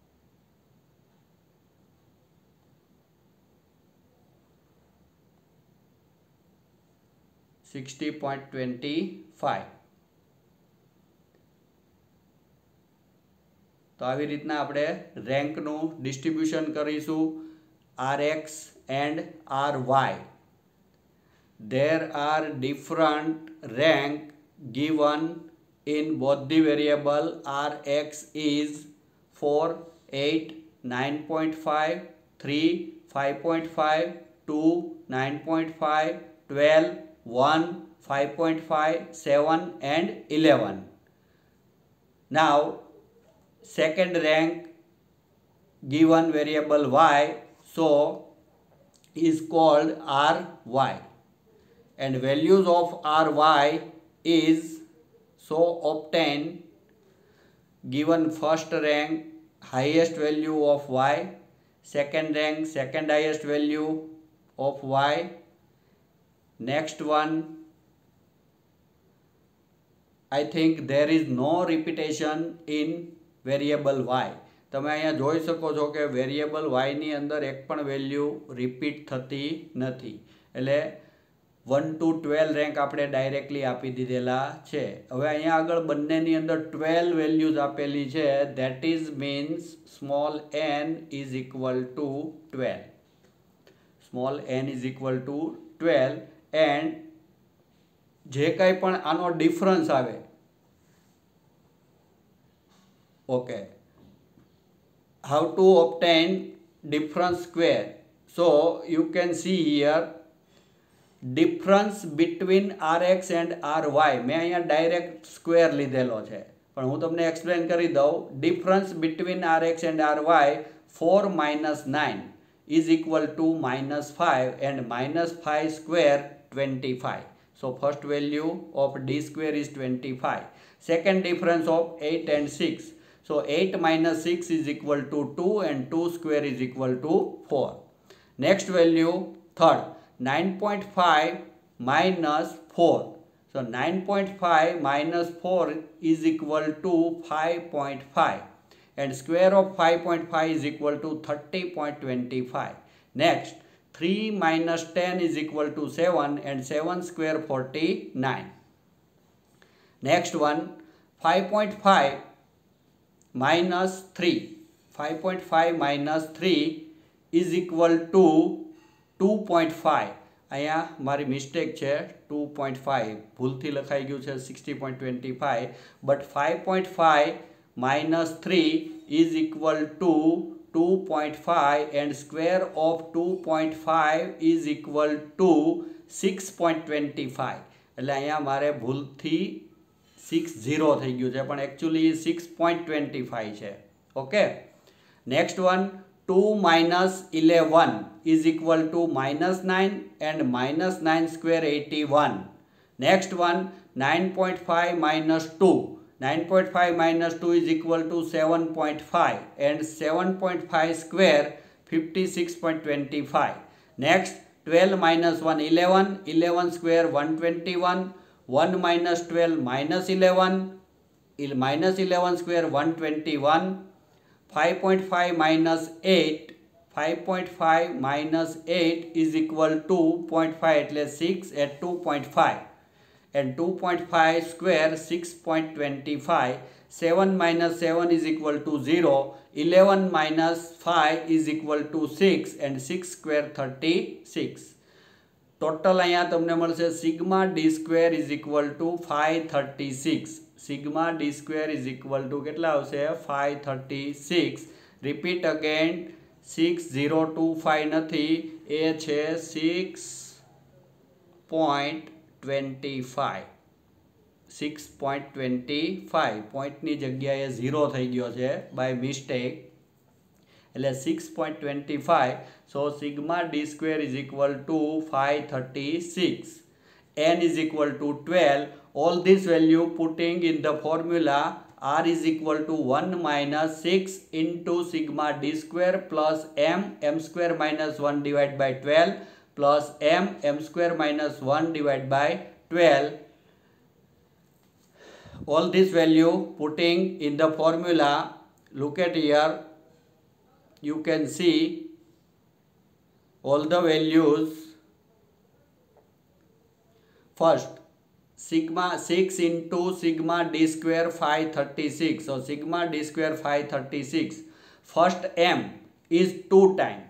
Sixty point twenty five. તો આવી રીતના આપણે રેન્કનું ડિસ્ટ્રીબ્યુશન કરીશું. R X and R Y. There are different rank given in both the variable. Rx is four, eight, nine point five, three, five point five, two, nine point five, twelve, one, five point five, seven and eleven. Now second rank given variable y, so is called ry. And values of ry is so obtained given first rank highest value of y, second rank second highest value of y, next one I think there is no repetition in variable y. તમે અહીંયા જોઈ શકો છો કે variable વાયની અંદર એક પણ value repeat થતી નથી. એટલે વન ટુ ટ્વેલ્વ રેન્ક આપણે ડાયરેક્ટલી આપી દીધેલા છે. હવે અહીંયા આગળ બંનેની અંદર ટ્વેલ્વ વેલ્યુઝ આપેલી છે. That is means small N is equal to twelve. Small N is equal to twelve. And જે કંઈ પણ આનો ડિફરન્સ આવે, okay, how to obtain difference square. So you can see here difference between rx and ry. મેં અહીંયા direct square લીધેલો છે પણ હું તમને એક્સપ્લેન કરી દઉં. Difference between rx and ry, four minus nine is equal to minus five and minus five square twenty-five. So first value of d square is twenty-five. Second difference of eight and six. So eight minus six is equal to two and two square is equal to four. Next value, third, nine point five minus four. So nine point five minus four is equal to five point five. And square of five point five is equal to thirty point two five. Next, three minus ten is equal to seven and seven square forty-nine. Next one, five point five minus three. five point five minus three is equal to two point five. અહીંયા મારી mistake છે, two point five ભૂલથી લખાઈ ગયું છે sixty point two five, but five point five minus three is equal to two point five and square of two point five is equal to six point two five. એટલે અહીંયા મારે ભૂલથી sixty થઈ ગયું છે, પણ actually six point two five છે. Okay, next one, two minus eleven is equal to minus nine and minus nine square eighty-one. Next one, nine point five minus two. nine point five minus two is equal to seven point five and seven point five square fifty-six point two five. Next, twelve minus one, eleven. eleven square one hundred twenty-one. one minus twelve minus eleven. Minus eleven square one hundred twenty-one. five point five minus eight. five point five minus eight is equal to two point five, એટલે six at two point five. And two point five square six point two five. seven minus seven is equal to zero. eleven minus five is equal to six and six square thirty-six. Total અહીંયા તમને મળશે sigma d square is equal to five thirty-six. Sigma d square is equal to કેટલા આવશે? five thirty-six. Repeat again, six zero two five નથી, એ છે six point two five. six point two five. પોઈન્ટની જગ્યાએ zero થઈ ગયો છે by mistake, એટલે six point two five. So sigma d square is equal to five thirty-six. N is equal to twelve. All this value putting in the formula, R is equal to one minus six into sigma d square plus m, m square minus one divided by twelve plus m, m square minus one divided by twelve. All this value putting in the formula, look at here, you can see all the values. First, sigma six into sigma d square five thirty-six. So sigma d square five thirty-six. First m is two times.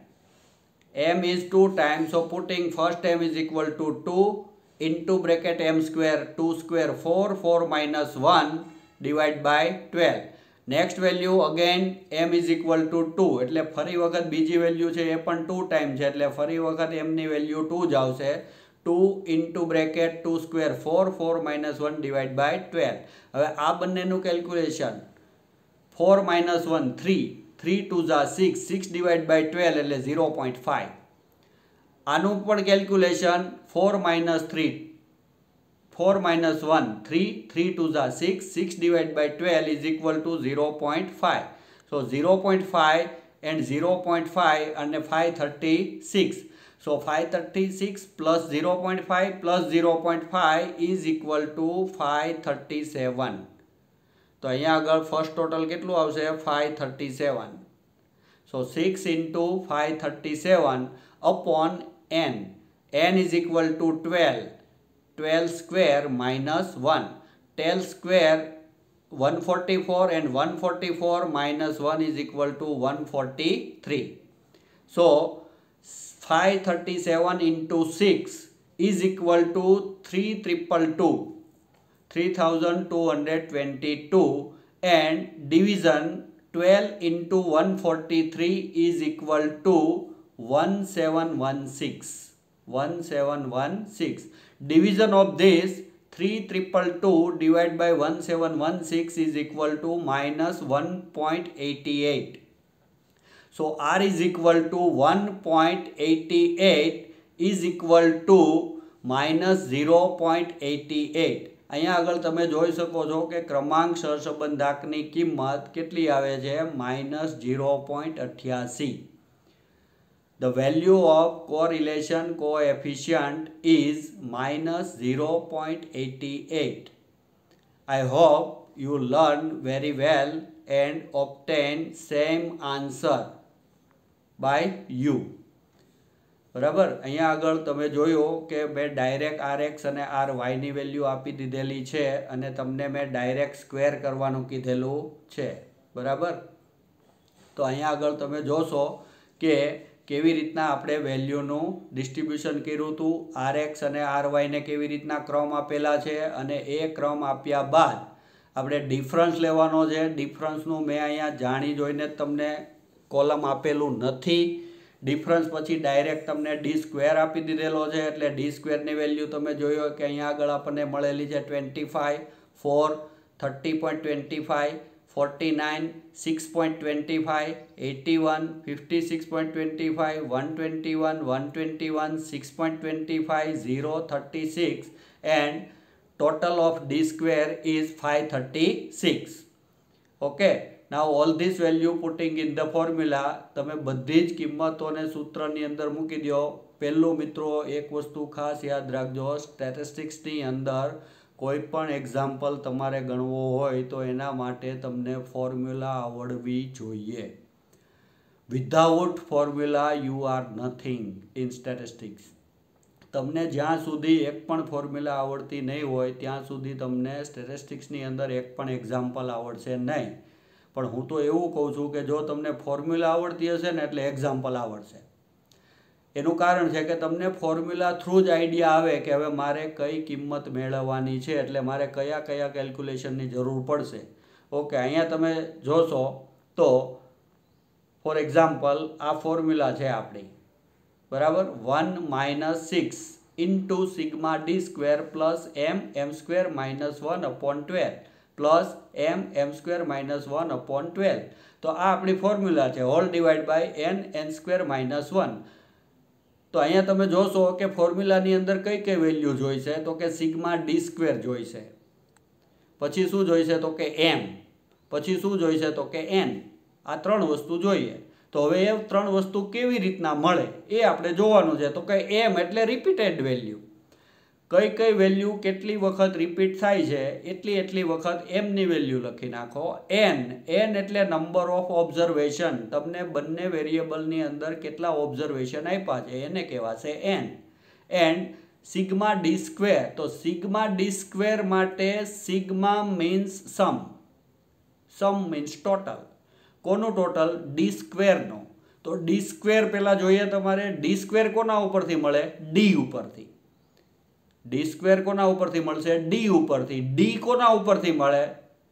M is two times. So putting first m is equal to two into bracket m square, two square four, four minus one divided by twelve. Next value again m is equal to two. એટલે ફરી વખત બીજી value છે એ પણ two time છે, એટલે ફરી વખત m ની વેલ્યુ two જ આવશે. two into bracket two square four, four minus one divided by twelve. હવે આ બંનેનું calculation, four minus one three, three twos are six, six divided by twelve એટલે zero point five. આનું પણ calculation, four minus three, four minus one three, three twos are six, six divided by twelve is equal to zero point five. So zero point five and zero point five and five thirty-six. So five thirty-six plus zero point five plus zero point five is equal to five thirty-seven. તો અહીંયા આગળ first total કેટલું આવશે? five thirty-seven. So six into five thirty-seven upon n. N is equal to twelve. twelve square minus one. twelve square one hundred forty-four and one hundred forty-four minus one is equal to one hundred forty-three. So five thirty-seven into six is equal to three thousand two hundred twenty-two. three thousand two hundred twenty-two, and division twelve into one hundred forty-three is equal to seventeen sixteen. seventeen sixteen. Division of this three thousand two hundred twenty-two divided by seventeen sixteen is equal to minus one point eight eight. So R is equal to one point eight eight is equal to minus zero point eighty eight. અહીંયા આગળ તમે જોઈ શકો છો કે ક્રમાંક સહસંબંધાંકની કિંમત કેટલી આવે છે? માઇનસ ઝીરો પોઈન્ટ અઠ્યાસી. The value of correlation coefficient is minus zero point eight eight. I hope you learn very well and obtain same answer by you. બરાબર, અહીંયા આગળ તમે જોયું કે મેં ડાયરેક્ટ આર એક્સ અને આર વાયની વેલ્યુ આપી દીધેલી છે અને તમને મેં ડાયરેક્ટ સ્ક્વેર કરવાનું કીધેલું છે. બરાબર, તો અહીંયા આગળ તમે જોશો કે કેવી રીતના આપણે વેલ્યુનું ડિસ્ટ્રીબ્યુશન કર્યું હતું. આર એક્સ અને આર વાયને કેવી રીતના ક્રમ આપેલા છે અને એ ક્રમ આપ્યા બાદ આપણે ડિફરન્સ લેવાનો છે. ડિફરન્સનું મેં અહીંયા જાણી જોઈને જ તમને કોલમ આપેલું નથી. ડિફરન્સ પછી ડાયરેક્ટ તમને ડી સ્ક્વેર આપી દીધેલો છે, એટલે ડી સ્ક્વેરની વેલ્યુ તમે જોયો કે અહીંયા આગળ આપણને મળેલી છે twenty five, four, thirty point twenty five, forty nine, six point twenty five, eighty one, fifty six point twenty five, one twenty one, one twenty one, six point twenty five, zero, thirty six and total of d square is five hundred thirty-six. Okay, now all this value putting in the formula. તમે બધી જ કિંમતોને સૂત્રની અંદર મૂકી દો. પહેલું મિત્રો એક વસ્તુ ખાસ યાદ રાખજો, સ્ટેટિસ્ટિક્સની અંદર કોઈ પણ એક્ઝામ્પલ તમારે ગણવો હોય તો એના માટે તમને ફોર્મ્યુલા આવડવી જોઈએ. Without formula you are nothing in statistics. તમને જ્યાં સુધી એક પણ ફોર્મ્યુલા આવડતી નહીં હોય ત્યાં સુધી તમને સ્ટેટિસ્ટિક્સની અંદર એક પણ એક્ઝામ્પલ આવડશે નહીં. પણ હું તો એવું કહું છું કે જો તમને ફોર્મ્યુલા આવડતી હશે ને એટલે એક્ઝામ્પલ આવડશે. એનું કારણ છે કે તમને ફોર્મ્યુલા થ્રુ જ આઈડિયા આવે કે હવે મારે કઈ કિંમત મેળવવાની છે, એટલે મારે કયા કયા કેલ્ક્યુલેશનની જરૂર પડશે. ઓકે, અહીંયા તમે જોશો તો ફોર એક્ઝામ્પલ આ ફોર્મ્યુલા છે આપણી. બરાબર, one minus six into sigma D square plus M M square minus one upon twelve plus M M square minus one upon twelve. તો આ આપણી ફોર્મ્યુલા છે, whole divide by N N square minus one. તો અહીંયા તમે જોશો કે ફોર્મ્યુલાની અંદર કઈ કઈ વેલ્યુ જોઈશે, તો કે સિગ્મા ડી સ્ક્વેર જોઈશે, પછી શું જોઈશે તો કે એમ, પછી શું જોઈશે તો કે એન. આ ત્રણ વસ્તુ જોઈએ. તો હવે એ ત્રણ વસ્તુ કેવી રીતના મળે એ આપણે જોવાનું છે. તો કે એમ એટલે રિપીટેડ વેલ્યુ, કઈ કઈ વેલ્યુ કેટલી વખત રિપીટ થાય છે એટલી એટલી વખત એમની વેલ્યુ લખી નાખો. એન એન એટલે નંબર ઓફ ઓબ્ઝર્વેશન, તમને બંને વેરિયેબલની અંદર કેટલા ઓબ્ઝર્વેશન આપ્યા છે એને કહેવાશે N. And sigma D square, તો સિગ્મા ડી સ્ક્વેર માટે sigma means sum, sum means total. કોનું ટોટલ? ડી સ્ક્વેરનો. તો ડી સ્ક્વેર પહેલાં જોઈએ તમારે. ડી સ્ક્વેર કોના ઉપરથી મળે? ડી ઉપરથી. ડી સ્ક્વેર કોના ઉપરથી મળશે? ડી ઉપરથી. ડી કોના ઉપરથી મળે?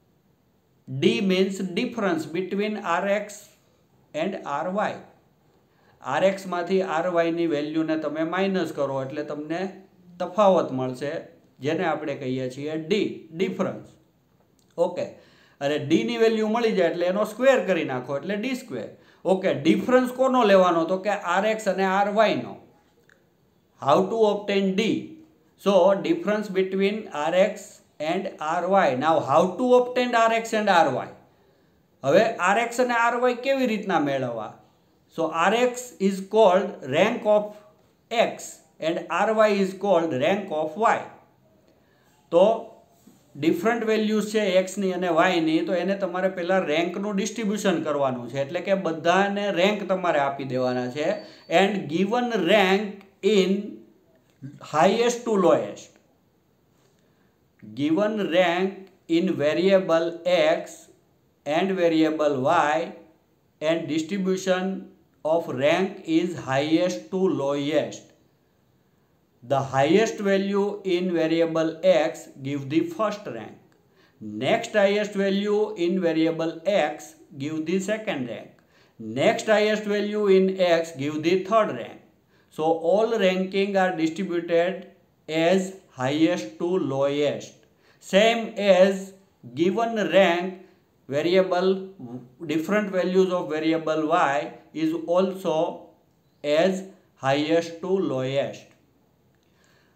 D means difference between R X and R Y. R એક્સમાંથી આર વાયની વેલ્યુને તમે માઇનસ કરો એટલે તમને તફાવત મળશે, જેને આપણે કહીએ છીએ ડી, ડિફરન્સ. ઓકે, અને ડીની વેલ્યુ મળી જાય એટલે એનો સ્ક્વેર કરી નાખો એટલે ડી સ્ક્વેર. ઓકે, ડિફરન્સ કોનો લેવાનો? તો કે આર એક્સ અને આર વાયનો. How to obtain D? So difference between R X and R Y. Now how to obtain R X and R Y? હવે R X અને R Y કેવી રીતના મેળવવા? So R X is called rank of X and R Y is called rank of Y. તો different values છે એક્સની અને વાયની, તો એને તમારે પહેલાં રેન્કનું ડિસ્ટ્રીબ્યુશન કરવાનું છે, એટલે કે બધાને રેન્ક તમારે આપી દેવાના છે. And given rank in highest to lowest. Given rank in variable x and variable y and distribution of rank is highest to lowest. The highest value in variable x give the first rank. Next highest value in variable x give the second rank. Next highest value in x give the third rank. So all ranking are distributed as highest to lowest. Same as given rank variable, different values of variable y is also as highest to lowest.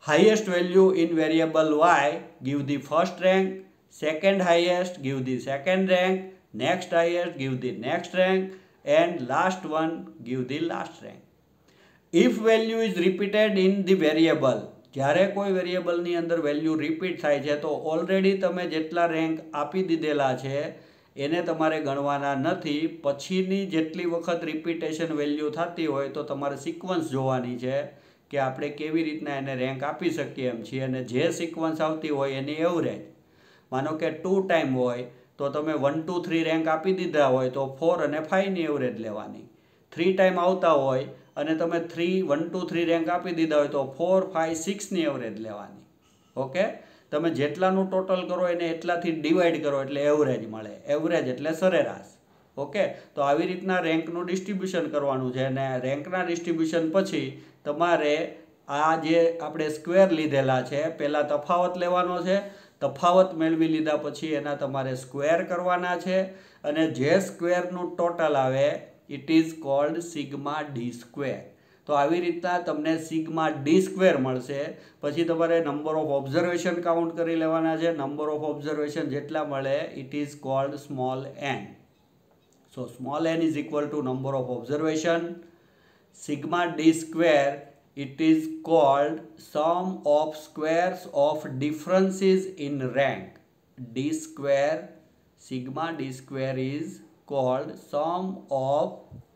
highest value in variable y give the first rank, second highest give the second rank, next highest give the next rank, and last one give the last rank. If value is repeated in the variable, જ્યારે કોઈ વેરિયેબલની અંદર value repeat થાય છે તો already તમે જેટલા rank આપી દીધેલા છે એને તમારે ગણવાના નથી. પછીની જેટલી વખત રિપીટેશન વેલ્યુ થતી હોય તો તમારે સિક્વન્સ જોવાની છે કે આપણે કેવી રીતના એને રેન્ક આપી શકીએ એમ છીએ. અને જે સિક્વન્સ આવતી હોય એની એવરેજ, માનો કે ટુ ટાઈમ હોય તો તમે વન ટુ થ્રી રેન્ક આપી દીધા હોય તો ફોર અને ફાઈવની એવરેજ લેવાની. થ્રી ટાઈમ આવતા હોય અને તમે three one two three rank આપી દીધા હોય તો ફોર ફાઈવ સિક્સની એવરેજ લેવાની. ઓકે, તમે જેટલાનું ટોટલ કરો એને એટલાથી ડિવાઈડ કરો એટલે એવરેજ મળે. એવરેજ એટલે સરેરાશ. ઓકે, તો આવી રીતના રેન્કનું ડિસ્ટ્રીબ્યુશન કરવાનું છે. અને રેન્કના ડિસ્ટ્રીબ્યુશન પછી તમારે આ જે આપણે સ્ક્વેર લીધેલા છે પહેલાં તફાવત લેવાનો છે. તફાવત મેળવી લીધા પછી એના તમારે સ્ક્વેર કરવાના છે અને જે સ્ક્વેરનું ટોટલ આવે it is called sigma D square. તો આવી રીતના તમને સિગ્મા ડી સ્ક્વેર મળશે. પછી તમારે નંબર ઓફ ઓબ્ઝર્વેશન કાઉન્ટ કરી લેવાના છે. નંબર ઓફ ઓબ્ઝર્વેશન જેટલા મળે it is called small N. So small N is equal to number of observation. Sigma D square it is called sum of squares of differences in rank. D square, sigma d square is called sum of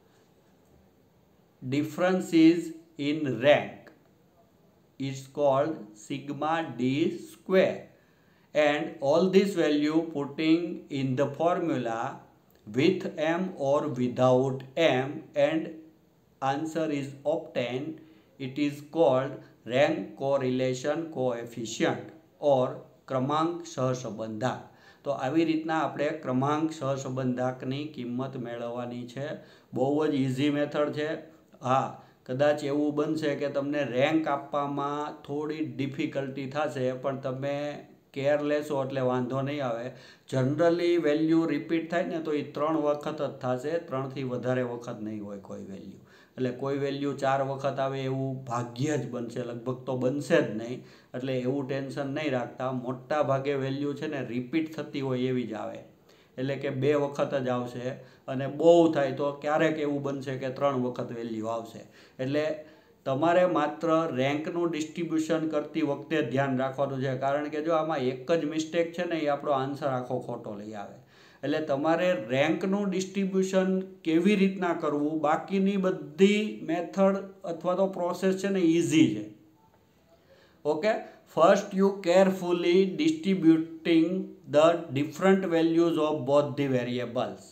differences in rank. It's called sigma d square. And all this value putting in the formula with m or without m and answer is obtained. It is called rank correlation coefficient or ક્રમાંક સહસંબંધાંક. તો આવી રીતના આપણે ક્રમાંક સહસંબંધાંકની કિંમત મેળવવાની છે. બહુ જ ઇઝી મેથડ છે. હા, કદાચ એવું બનશે કે તમને રેન્ક આપવામાં થોડી ડિફિકલ્ટી થશે પણ તમે કેર લેશો એટલે વાંધો નહીં આવે. જનરલી વેલ્યુ રિપીટ થાય ને તો એ ત્રણ વખત જ થશે, ત્રણથી વધારે વખત નહીં હોય કોઈ વેલ્યુ. એટલે કોઈ વેલ્યુ ચાર વખત આવે એવું ભાગ્ય જ બનશે, લગભગ તો બનશે જ નહીં. એટલે એવું ટેન્શન નહીં રાખતા. મોટા ભાગે વેલ્યુ છે ને રિપીટ થતી હોય એવી જ આવે, એટલે કે બે વખત જ આવશે. અને બહુ થાય તો ક્યારેક એવું બનશે કે ત્રણ વખત વેલ્યુ આવશે. એટલે તમારે માત્ર રેન્કનું ડિસ્ટ્રીબ્યુશન કરતી વખતે ધ્યાન રાખવાનું છે, કારણ કે જો આમાં એક જ મિસ્ટેક છે ને એ આપણો આન્સર આખો ખોટો લઈ આવે. એટલે તમારે રેન્કનું ડિસ્ટ્રીબ્યુશન કેવી રીતના કરવું, બાકીની બધી મેથડ અથવા તો પ્રોસેસ છે ને ઇઝી છે. Okay, first you carefully distributing the different values of both the variables.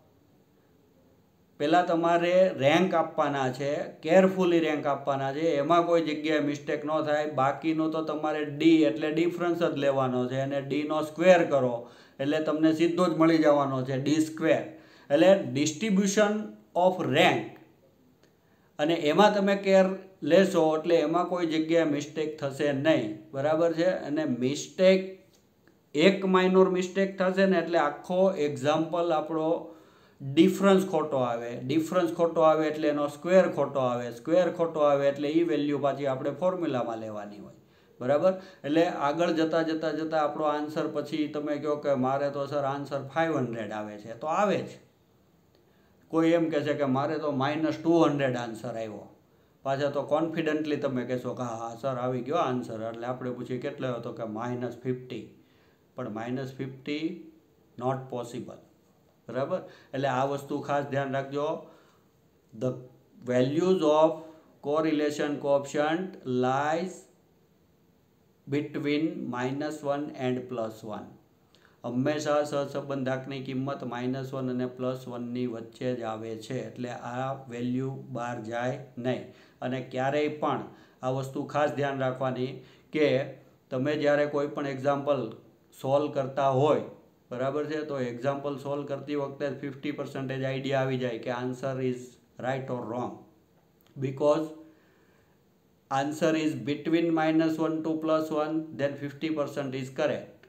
પહેલાં તમારે રેન્ક આપવાના છે, કેરફુલી રેન્ક આપવાના છે, એમાં કોઈ જગ્યાએ મિસ્ટેક ન થાય. બાકીનો તો તમારે ડી એટલે ડિફરન્સ જ લેવાનો છે અને ડીનો સ્ક્વેર કરો એટલે તમને સીધો જ મળી જવાનો છે ડી સ્ક્વેર. એટલે ડિસ્ટ્રીબ્યુશન ઓફ રેન્ક અને એમાં તમે કેર લેશો એટલે એમાં કોઈ જગ્યાએ મિસ્ટેક થશે નહીં. બરાબર છે. અને મિસ્ટેક એક માઇનોર મિસ્ટેક થશે ને એટલે આખો એક્ઝામ્પલ આપણો ડિફરન્સ ખોટો આવે. ડિફરન્સ ખોટો આવે એટલે એનો સ્ક્વેર ખોટો આવે. સ્ક્વેર ખોટો આવે એટલે એ વેલ્યુ પાછી આપણે ફોર્મ્યુલામાં લેવાની હોય. બરાબર. એટલે આગળ જતાં જતાં જતાં આપણો આન્સર પછી તમે કહો કે મારે તો સર આન્સર ફાઇવ હંડ્રેડ આવે છે, તો આવે જ. કોઈ એમ કહે છે કે મારે તો માઇનસ ટુ હંડ્રેડ આન્સર આવ્યો, પાછા તો કોન્ફિડન્ટલી તમે કહેશો કે હા સર આવી ગયો આન્સર. એટલે આપણે પૂછીએ કેટલો હતો કે માઇનસ ફિફ્ટી. પણ માઇનસ ફિફ્ટી નોટ પોસિબલ. બરાબર. એટલે આ વસ્તુ ખાસ ધ્યાન રાખજો. The values of correlation coefficient lies between minus one and plus one. હંમેશા સહસંબંધાંકની કિંમત માઇનસ વન અને પ્લસ વનની વચ્ચે જ આવે છે. એટલે આ વેલ્યુ બહાર જાય નહીં. અને ક્યારેય પણ આ વસ્તુ ખાસ ધ્યાન રાખવાની કે તમે જ્યારે કોઈ પણ એક્ઝામ્પલ સોલ્વ કરતા હોય, બરાબર છે, તો એક્ઝામ્પલ સોલ્વ કરતી વખતે ફિફ્ટી પર્સન્ટેજ આઈડિયા આવી જાય કે answer is right or wrong. Because answer is between minus one to plus one, then fifty percent is correct.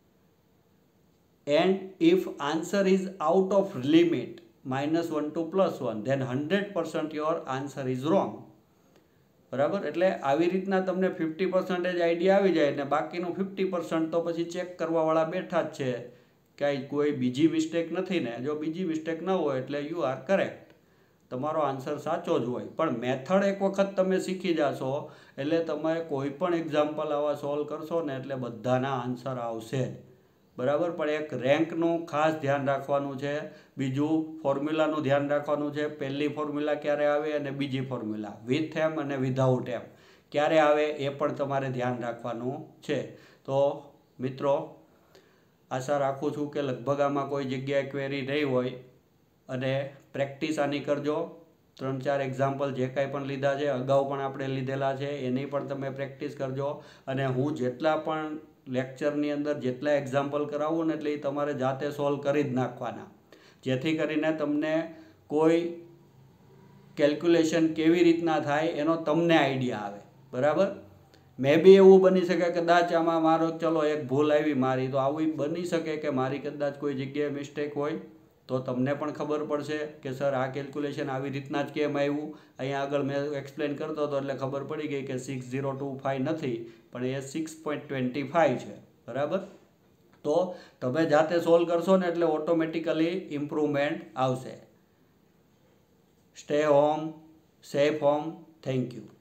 And if answer is out of limit minus one to plus one, then one hundred percent your answer is wrong. બરાબર. એટલે આવી રીતના તમને fifty percentage idea આવી જાય ને બાકીનું fifty percent તો પછી ચેક કરવાવાળા બેઠા જ છે, કાંઈ કોઈ બીજી મિસ્ટેક નથી ને. જો બીજી મિસ્ટેક ન હોય એટલે યુ આર કરેક્ટ, તમારો આન્સર સાચો જ હોય. પણ મેથડ એક વખત તમે શીખી જશો એટલે તમે કોઈ પણ એક્ઝામ્પલ આવા સોલ્વ કરશો ને એટલે બધાના આન્સર આવશે જ, બરાબર. પણ એક રેન્કનું ખાસ ધ્યાન રાખવાનું છે, બીજું ફોર્મ્યુલાનું ધ્યાન રાખવાનું છે. પહેલી ફોર્મ્યુલા ક્યારે આવે અને બીજી ફોર્મ્યુલા વિથ એમ અને વિધાઉટ એમ ક્યારે આવે એ પણ તમારે ધ્યાન રાખવાનું છે. તો મિત્રો, આશા રાખું છું કે લગભગ આમાં કોઈ જગ્યાએ ક્વેરી નહીં હોય અને પ્રેક્ટિસ આની કરજો. ત્રણ ચાર એક્ઝામ્પલ જે કાંઈ પણ લીધા છે, અગાઉ પણ આપણે લીધેલા છે, એની પણ તમે પ્રેક્ટિસ કરજો. અને હું જેટલા પણ લેક્ચરની અંદર જેટલા એક્ઝામ્પલ કરાવું ને એટલે એ તમારે જાતે સોલ્વ કરી જ નાખવાના, જેથી કરીને તમને કોઈ કેલ્ક્યુલેશન કેવી રીતના થાય એનો તમને આઈડિયા આવે, બરાબર. મે બી એવું બની શકે કદાચ આમાં મારો ચલો એક ભૂલ આવી મારી, તો આવું બની શકે કે મારી કદાચ કોઈ જગ્યાએ મિસ્ટેક હોય તો તમને પણ ખબર પડશે કે સર આ કેલ્ક્યુલેશન આવી રીતના જ કેમ આવ્યું. અહીંયા આગળ મેં એક્સપ્લેન કરતો હતો એટલે ખબર પડી ગઈ કે સિક્સ ઝીરો ટુ ફાઇવ નથી પણ એ સિક્સ પોઈન્ટ ટ્વેન્ટી ફાઇવ છે, બરાબર. તો તમે જાતે સોલ્વ કરશો ને એટલે ઓટોમેટિકલી ઇમ્પ્રુવમેન્ટ આવશે. Stay home, safe home. Thank you.